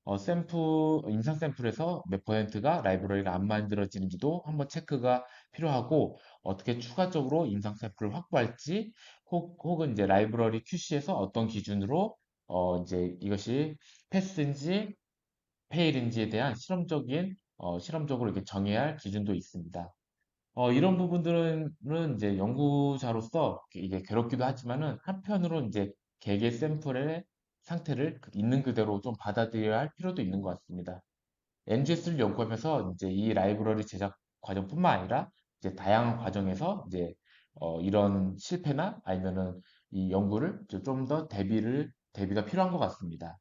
임상 샘플에서 몇 퍼센트가 라이브러리가 안 만들어지는지도 한번 체크가 필요하고 어떻게 추가적으로 임상 샘플을 확보할지 혹은 이제 라이브러리 QC에서 어떤 기준으로 이제 이것이 패스인지 페일인지에 대한 실험적으로 이렇게 정해야 할 기준도 있습니다. 이런 부분들은 이제 연구자로서 이게 괴롭기도 하지만은 한편으로 이제 개개 샘플의 상태를 있는 그대로 좀 받아들여야 할 필요도 있는 것 같습니다. NGS를 연구하면서 이제 이 라이브러리 제작 과정뿐만 아니라 이제 다양한 과정에서 이제 이런 실패나 아니면은 이 연구를 좀 더 대비가 필요한 것 같습니다.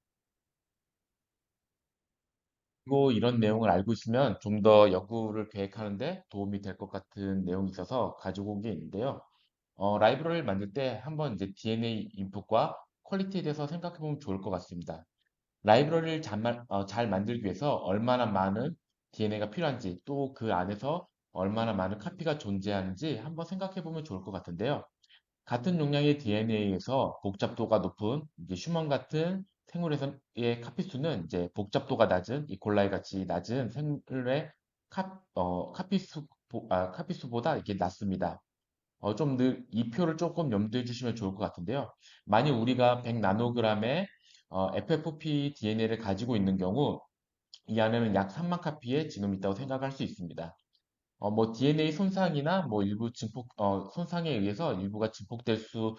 그리고 이런 내용을 알고 있으면 좀 더 연구를 계획하는데 도움이 될 것 같은 내용이 있어서 가지고 온 게 있는데요. 라이브러리를 만들 때 한번 이제 DNA 인풋과 퀄리티에 대해서 생각해 보면 좋을 것 같습니다. 라이브러리를 잘 만들기 위해서 얼마나 많은 DNA가 필요한지 또 그 안에서 얼마나 많은 카피가 존재하는지 한번 생각해 보면 좋을 것 같은데요. 같은 용량의 DNA에서 복잡도가 높은 이제 슈먼 같은 생물에서의 카피 수는 이제 복잡도가 낮은 이콜라이 같이 낮은 생물의 카피 수보다 이게 낮습니다. 이 표를 조금 염두에 주시면 좋을 것 같은데요. 만약 우리가 100 나노그램의 FFP DNA를 가지고 있는 경우 이 안에는 약 3만 카피에 지금 있다고 생각할 수 있습니다. 뭐 DNA 손상이나 뭐 손상에 의해서 일부가 증폭될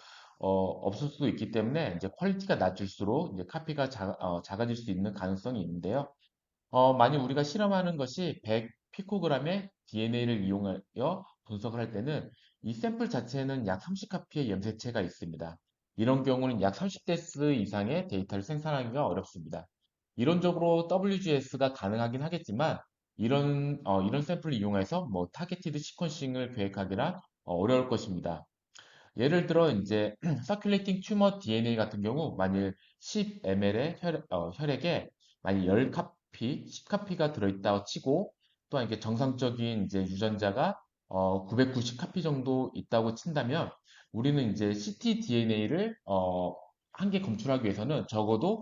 없을 수도 있기 때문에 이제 퀄리티가 낮을수록 이제 카피가 작아질 수 있는 가능성이 있는데요. 만약 우리가 실험하는 것이 100 피코그램의 DNA를 이용하여 분석을 할 때는 이 샘플 자체에는 약 30카피의 염색체가 있습니다. 이런 경우는 약 30데스 이상의 데이터를 생산하기가 어렵습니다. 이론적으로 WGS가 가능하긴 하겠지만 이런 샘플을 이용해서 뭐 타겟티드 시퀀싱을 계획하기란 어려울 것입니다. 예를 들어 이제 서큘레이팅 튜머 DNA 같은 경우 만일 10ml의 혈액에 만일 10카피, 10카피가 들어있다고 치고 또한 이게 정상적인 이제 유전자가 990카피 정도 있다고 친다면 우리는 이제 ctDNA를 한 개 검출하기 위해서는 적어도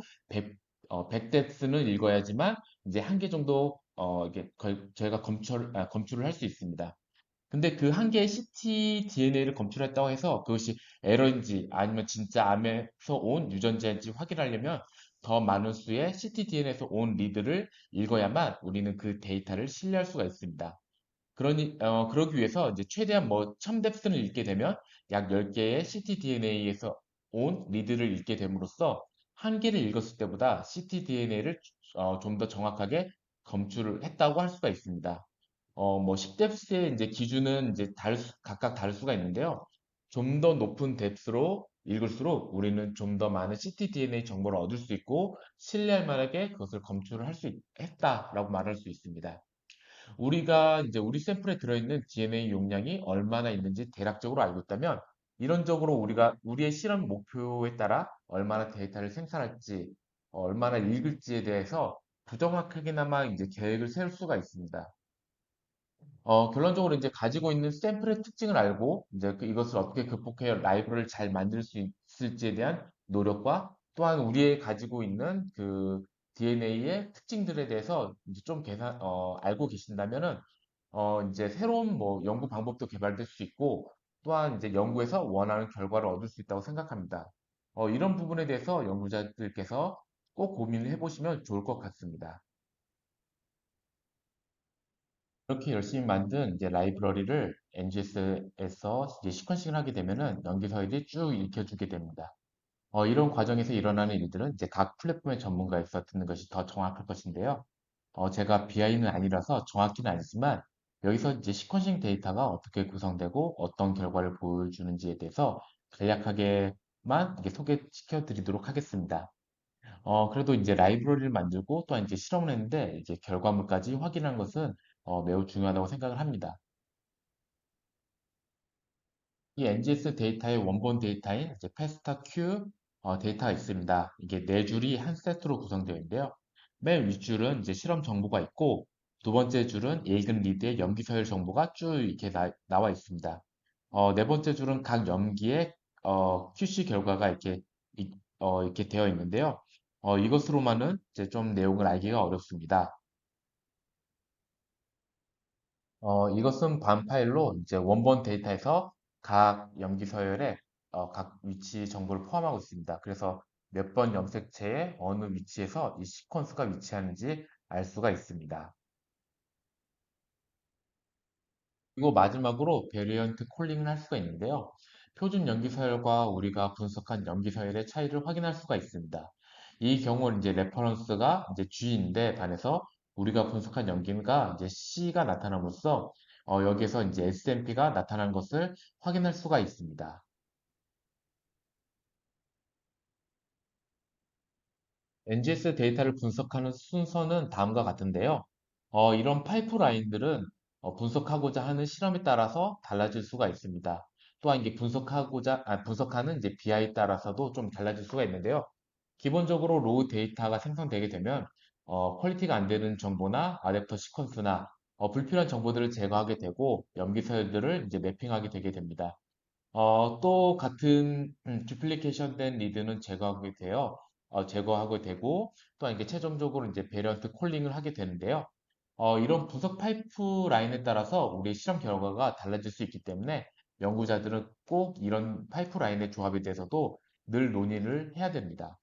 100뎁스는 읽어야지만 이제 한 개 정도 저희가 검출을 할 수 있습니다. 근데 그 한 개의 ctDNA를 검출했다고 해서 그것이 에러인지 아니면 진짜 암에서 온 유전자인지 확인하려면 더 많은 수의 ctDNA에서 온 리드를 읽어야만 우리는 그 데이터를 신뢰할 수가 있습니다. 그러기 위해서 이제 최대한 뭐 1000뎁스를 읽게 되면 약 10개의 ctDNA에서 온 리드를 읽게 됨으로써 한 개를 읽었을 때보다 ctDNA를 좀 더 정확하게 검출을 했다고 할 수가 있습니다. 뭐 10뎁스의 이제 기준은 이제 각각 다를 수가 있는데요. 좀 더 높은 뎁스로 읽을수록 우리는 좀 더 많은 ctDNA 정보를 얻을 수 있고 신뢰할 만하게 그것을 검출을 했다라고 말할 수 있습니다. 우리가 이제 우리 샘플에 들어있는 DNA 용량이 얼마나 있는지 대략적으로 알고 있다면 이론적으로 우리가 우리의 실험 목표에 따라 얼마나 데이터를 생산할지, 얼마나 읽을지에 대해서 부정확하게나마 이제 계획을 세울 수가 있습니다. 결론적으로 이제 가지고 있는 샘플의 특징을 알고 이제 이것을 어떻게 극복해 라이브러리를 잘 만들 수 있을지에 대한 노력과 또한 우리의 가지고 있는 그 DNA의 특징들에 대해서 이제 좀 알고 계신다면은 이제 새로운 뭐 연구 방법도 개발될 수 있고 또한 이제 연구에서 원하는 결과를 얻을 수 있다고 생각합니다. 이런 부분에 대해서 연구자들께서 꼭 고민을 해보시면 좋을 것 같습니다. 이렇게 열심히 만든 이제 라이브러리를 NGS에서 이제 시퀀싱을 하게 되면은 연기서열이 쭉 읽혀주게 됩니다. 이런 과정에서 일어나는 일들은 이제 각 플랫폼의 전문가에서 듣는 것이 더 정확할 것인데요. 제가 BI는 아니라서 정확히는 알지만 여기서 이제 시퀀싱 데이터가 어떻게 구성되고 어떤 결과를 보여주는지에 대해서 간략하게만 이게 소개시켜 드리도록 하겠습니다. 그래도 이제 라이브러리를 만들고 또한 이제 실험을 했는데 이제 결과물까지 확인한 것은 매우 중요하다고 생각을 합니다. 이 NGS 데이터의 원본 데이터인 이제 페스타 Q 데이터가 있습니다. 이게 네 줄이 한 세트로 구성되어 있는데요. 맨 윗줄은 이제 실험 정보가 있고 두 번째 줄은 읽은 리드의 염기 서열 정보가 쭉 이렇게 나와 있습니다. 네 번째 줄은 각 염기의 QC 결과가 이렇게 되어 있는데요. 이것으로만은 이제 좀 내용을 알기가 어렵습니다. 이것은 반 파일로 이제 원본 데이터에서 각 염기 서열에 각 위치 정보를 포함하고 있습니다. 그래서 몇 번 염색체의 어느 위치에서 이 시퀀스가 위치하는지 알 수가 있습니다. 그리고 마지막으로 베리언트 콜링을 할 수가 있는데요. 표준 염기 서열과 우리가 분석한 염기 서열의 차이를 확인할 수가 있습니다. 이 경우는 이제 레퍼런스가 이제 G인데 반해서 우리가 분석한 염기가 이제 C가 나타남으로써 여기에서 이제 SMP가 나타난 것을 확인할 수가 있습니다. NGS 데이터를 분석하는 순서는 다음과 같은데요. 이런 파이프라인들은 분석하고자 하는 실험에 따라서 달라질 수가 있습니다. 또한 이게 분석하는 이제 BI에 따라서도 좀 달라질 수가 있는데요. 기본적으로 로우 데이터가 생성되게 되면 퀄리티가 안 되는 정보나 아댑터 시퀀스나 불필요한 정보들을 제거하게 되고 염기서열들을 이제 매핑하게 되게 됩니다. 또 같은 duplication 된 리드는 제거하게 되고 또한 이게 최종적으로 이제 베리언트 콜링을 하게 되는데요. 이런 분석 파이프라인에 따라서 우리의 실험 결과가 달라질 수 있기 때문에 연구자들은 꼭 이런 파이프라인의 조합에 대해서도 늘 논의를 해야 됩니다.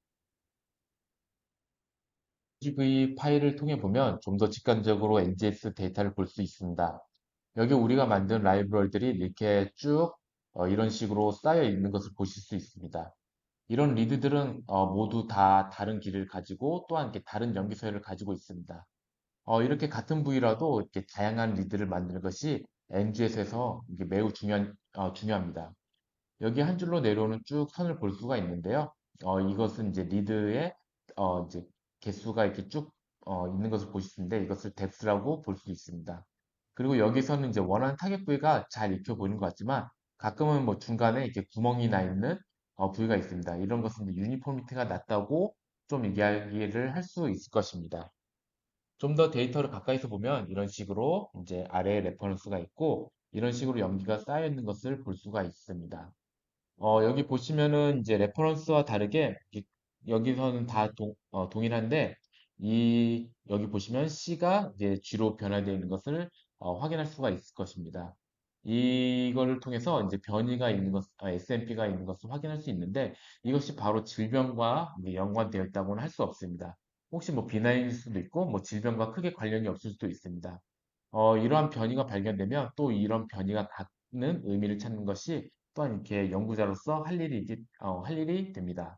CSV 파일을 통해 보면 좀 더 직관적으로 NGS 데이터를 볼 수 있습니다. 여기 우리가 만든 라이브러리들이 이렇게 쭉 이런 식으로 쌓여 있는 것을 보실 수 있습니다. 이런 리드들은 모두 다 다른 길을 가지고 또한 이렇게 다른 연기 서열을 가지고 있습니다. 이렇게 같은 부위라도 이렇게 다양한 리드를 만드는 것이 NGS에서 이게 매우 중요합니다. 여기 한 줄로 내려오는 쭉 선을 볼 수가 있는데요. 이것은 이제 리드의 이제 개수가 이렇게 쭉 있는 것을 보실 수 있는데 이것을 뎁스라고 볼 수 있습니다. 그리고 여기서는 이제 원하는 타겟 부위가 잘 익혀 보이는 것 같지만 가끔은 뭐 중간에 이렇게 구멍이 나 있는 부위가 있습니다. 이런 것은 이제 유니포미티가 낮다고 좀 이야기를 할 수 있을 것입니다. 좀 더 데이터를 가까이서 보면 이런 식으로 이제 아래에 레퍼런스가 있고 이런 식으로 염기가 쌓여 있는 것을 볼 수가 있습니다. 여기 보시면은 이제 레퍼런스와 다르게 여기서는 다 동일한데 여기 보시면 C가 이제 G로 변화되어 있는 것을 확인할 수가 있을 것입니다. 이거를 통해서 이제 SNP가 있는 것을 확인할 수 있는데 이것이 바로 질병과 이제 연관되어 있다고는 할 수 없습니다. 혹시 뭐 비나인일 수도 있고 뭐 질병과 크게 관련이 없을 수도 있습니다. 이러한 변이가 발견되면 또 이런 변이가 갖는 의미를 찾는 것이 또한 이렇게 연구자로서 할 일이 됩니다.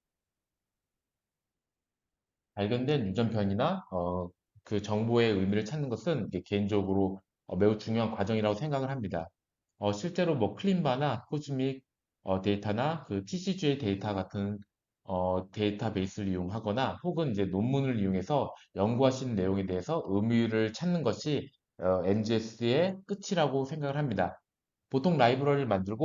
발견된 유전 변이나 그 정보의 의미를 찾는 것은 이게 개인적으로 매우 중요한 과정이라고 생각을 합니다. 실제로 뭐 클린바나 코즈믹 데이터나 그 TCGA 데이터 같은 데이터베이스를 이용하거나 혹은 이제 논문을 이용해서 연구하신 내용에 대해서 의미를 찾는 것이 NGS의 끝이라고 생각을 합니다. 보통 라이브러리를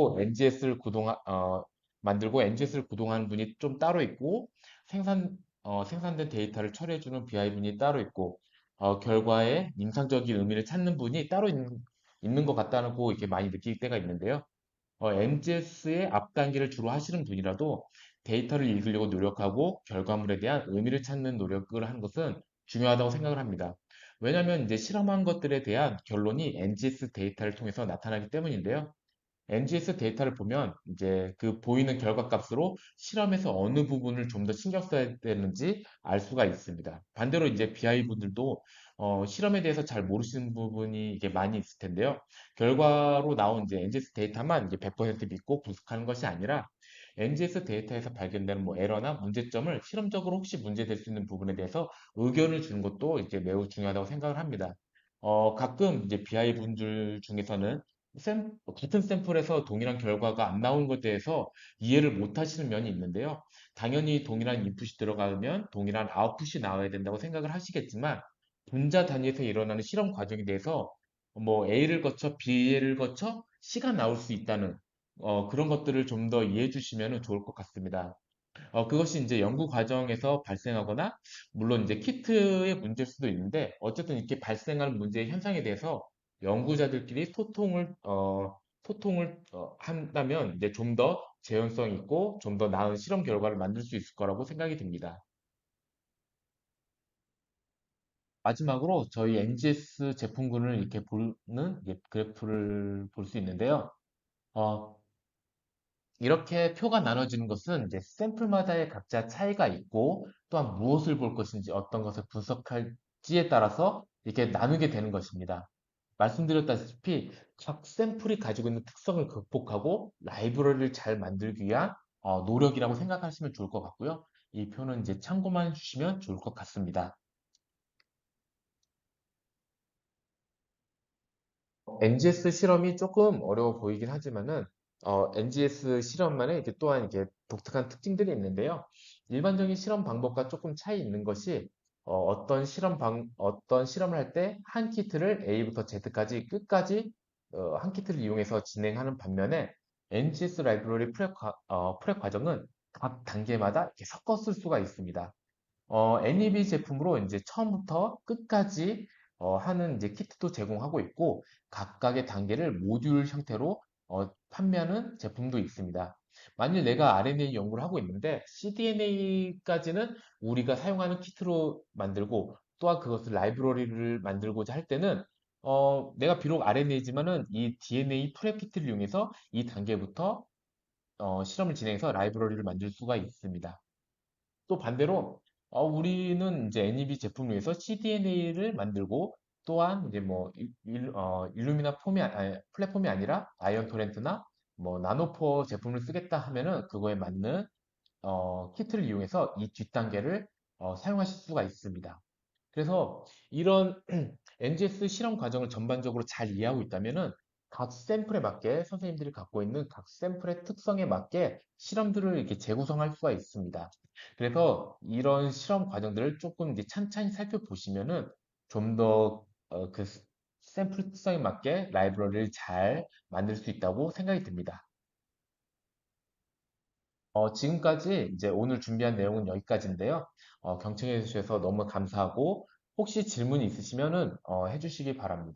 만들고 NGS를 구동하는 분이 좀 따로 있고 생산된 데이터를 처리해주는 BI 분이 따로 있고 결과에 임상적인 의미를 찾는 분이 따로 있는 것 같다고 이렇게 많이 느낄 때가 있는데요. MGS의 앞 단계를 주로 하시는 분이라도 데이터를 읽으려고 노력하고 결과물에 대한 의미를 찾는 노력을 하는 것은 중요하다고 생각을 합니다. 왜냐하면 이제 실험한 것들에 대한 결론이 NGS 데이터를 통해서 나타나기 때문인데요. NGS 데이터를 보면 이제 그 보이는 결과값으로 실험에서 어느 부분을 좀 더 신경 써야 되는지 알 수가 있습니다. 반대로 이제 BI 분들도 실험에 대해서 잘 모르시는 부분이 이게 많이 있을 텐데요. 결과로 나온 이제 NGS 데이터만 이제 100% 믿고 분석하는 것이 아니라 NGS 데이터에서 발견되는 뭐 에러나 문제점을 실험적으로 혹시 문제될 수 있는 부분에 대해서 의견을 주는 것도 이제 매우 중요하다고 생각을 합니다. 가끔 이제 BI 분들 중에서는 같은 샘플에서 동일한 결과가 안 나오는 것에 대해서 이해를 못 하시는 면이 있는데요. 당연히 동일한 인풋이 들어가면 동일한 아웃풋이 나와야 된다고 생각을 하시겠지만, 분자 단위에서 일어나는 실험 과정에 대해서 뭐 A를 거쳐 B를 거쳐 C가 나올 수 있다는 그런 것들을 좀 더 이해해 주시면 좋을 것 같습니다. 그것이 이제 연구 과정에서 발생하거나, 물론 이제 키트의 문제일 수도 있는데, 어쨌든 이렇게 발생하는 문제의 현상에 대해서 연구자들끼리 소통을 한다면 이제 좀 더 재현성 있고 좀 더 나은 실험 결과를 만들 수 있을 거라고 생각이 듭니다. 마지막으로 저희 NGS 제품군을 이렇게 보는 이제 그래프를 볼 수 있는데요. 어, 이렇게 표가 나눠지는 것은 이제 샘플마다의 각자 차이가 있고 또한 무엇을 볼 것인지 어떤 것을 분석할지에 따라서 이렇게 나누게 되는 것입니다. 말씀드렸다시피 각 샘플이 가지고 있는 특성을 극복하고 라이브러리를 잘 만들기 위한 노력이라고 생각하시면 좋을 것 같고요. 이 표는 이제 참고만 해주시면 좋을 것 같습니다. NGS 실험이 조금 어려워 보이긴 하지만은 NGS 실험만의 이제 또한 이게 독특한 특징들이 있는데요. 일반적인 실험 방법과 조금 차이 있는 것이 어떤 실험을 할 때 한 키트를 A부터 Z까지 끝까지 한 키트를 이용해서 진행하는 반면에 NGS 라이브러리 프랩 과정은 각 단계마다 이렇게 섞어 쓸 수가 있습니다. NEB 제품으로 이제 처음부터 끝까지 하는 이제 키트도 제공하고 있고 각각의 단계를 모듈 형태로 판매하는 제품도 있습니다. 만일 내가 RNA 연구를 하고 있는데 cDNA까지는 우리가 사용하는 키트로 만들고 또한 그것을 라이브러리를 만들고자 할 때는 내가 비록 RNA지만은 이 DNA 프랩 키트를 이용해서 이 단계부터 실험을 진행해서 라이브러리를 만들 수가 있습니다. 또 반대로 우리는 이제 NEB 제품을 위해서 cDNA를 만들고 또한 이제 뭐 일루미나 플랫폼이 아니라 아이언 토렌트나 뭐 나노포 제품을 쓰겠다 하면은 그거에 맞는 키트를 이용해서 이 뒷단계를 사용하실 수가 있습니다. 그래서 이런 NGS 실험 과정을 전반적으로 잘 이해하고 있다면은 각 샘플에 맞게 선생님들이 갖고 있는 각 샘플의 특성에 맞게 실험들을 이렇게 재구성할 수가 있습니다. 그래서 이런 실험 과정들을 조금 이제 찬찬히 살펴보시면은 좀 더 그 샘플 특성에 맞게 라이브러리를 잘 만들 수 있다고 생각이 듭니다. 지금까지 이제 오늘 준비한 내용은 여기까지인데요. 경청해 주셔서 너무 감사하고 혹시 질문이 있으시면은 해주시기 바랍니다.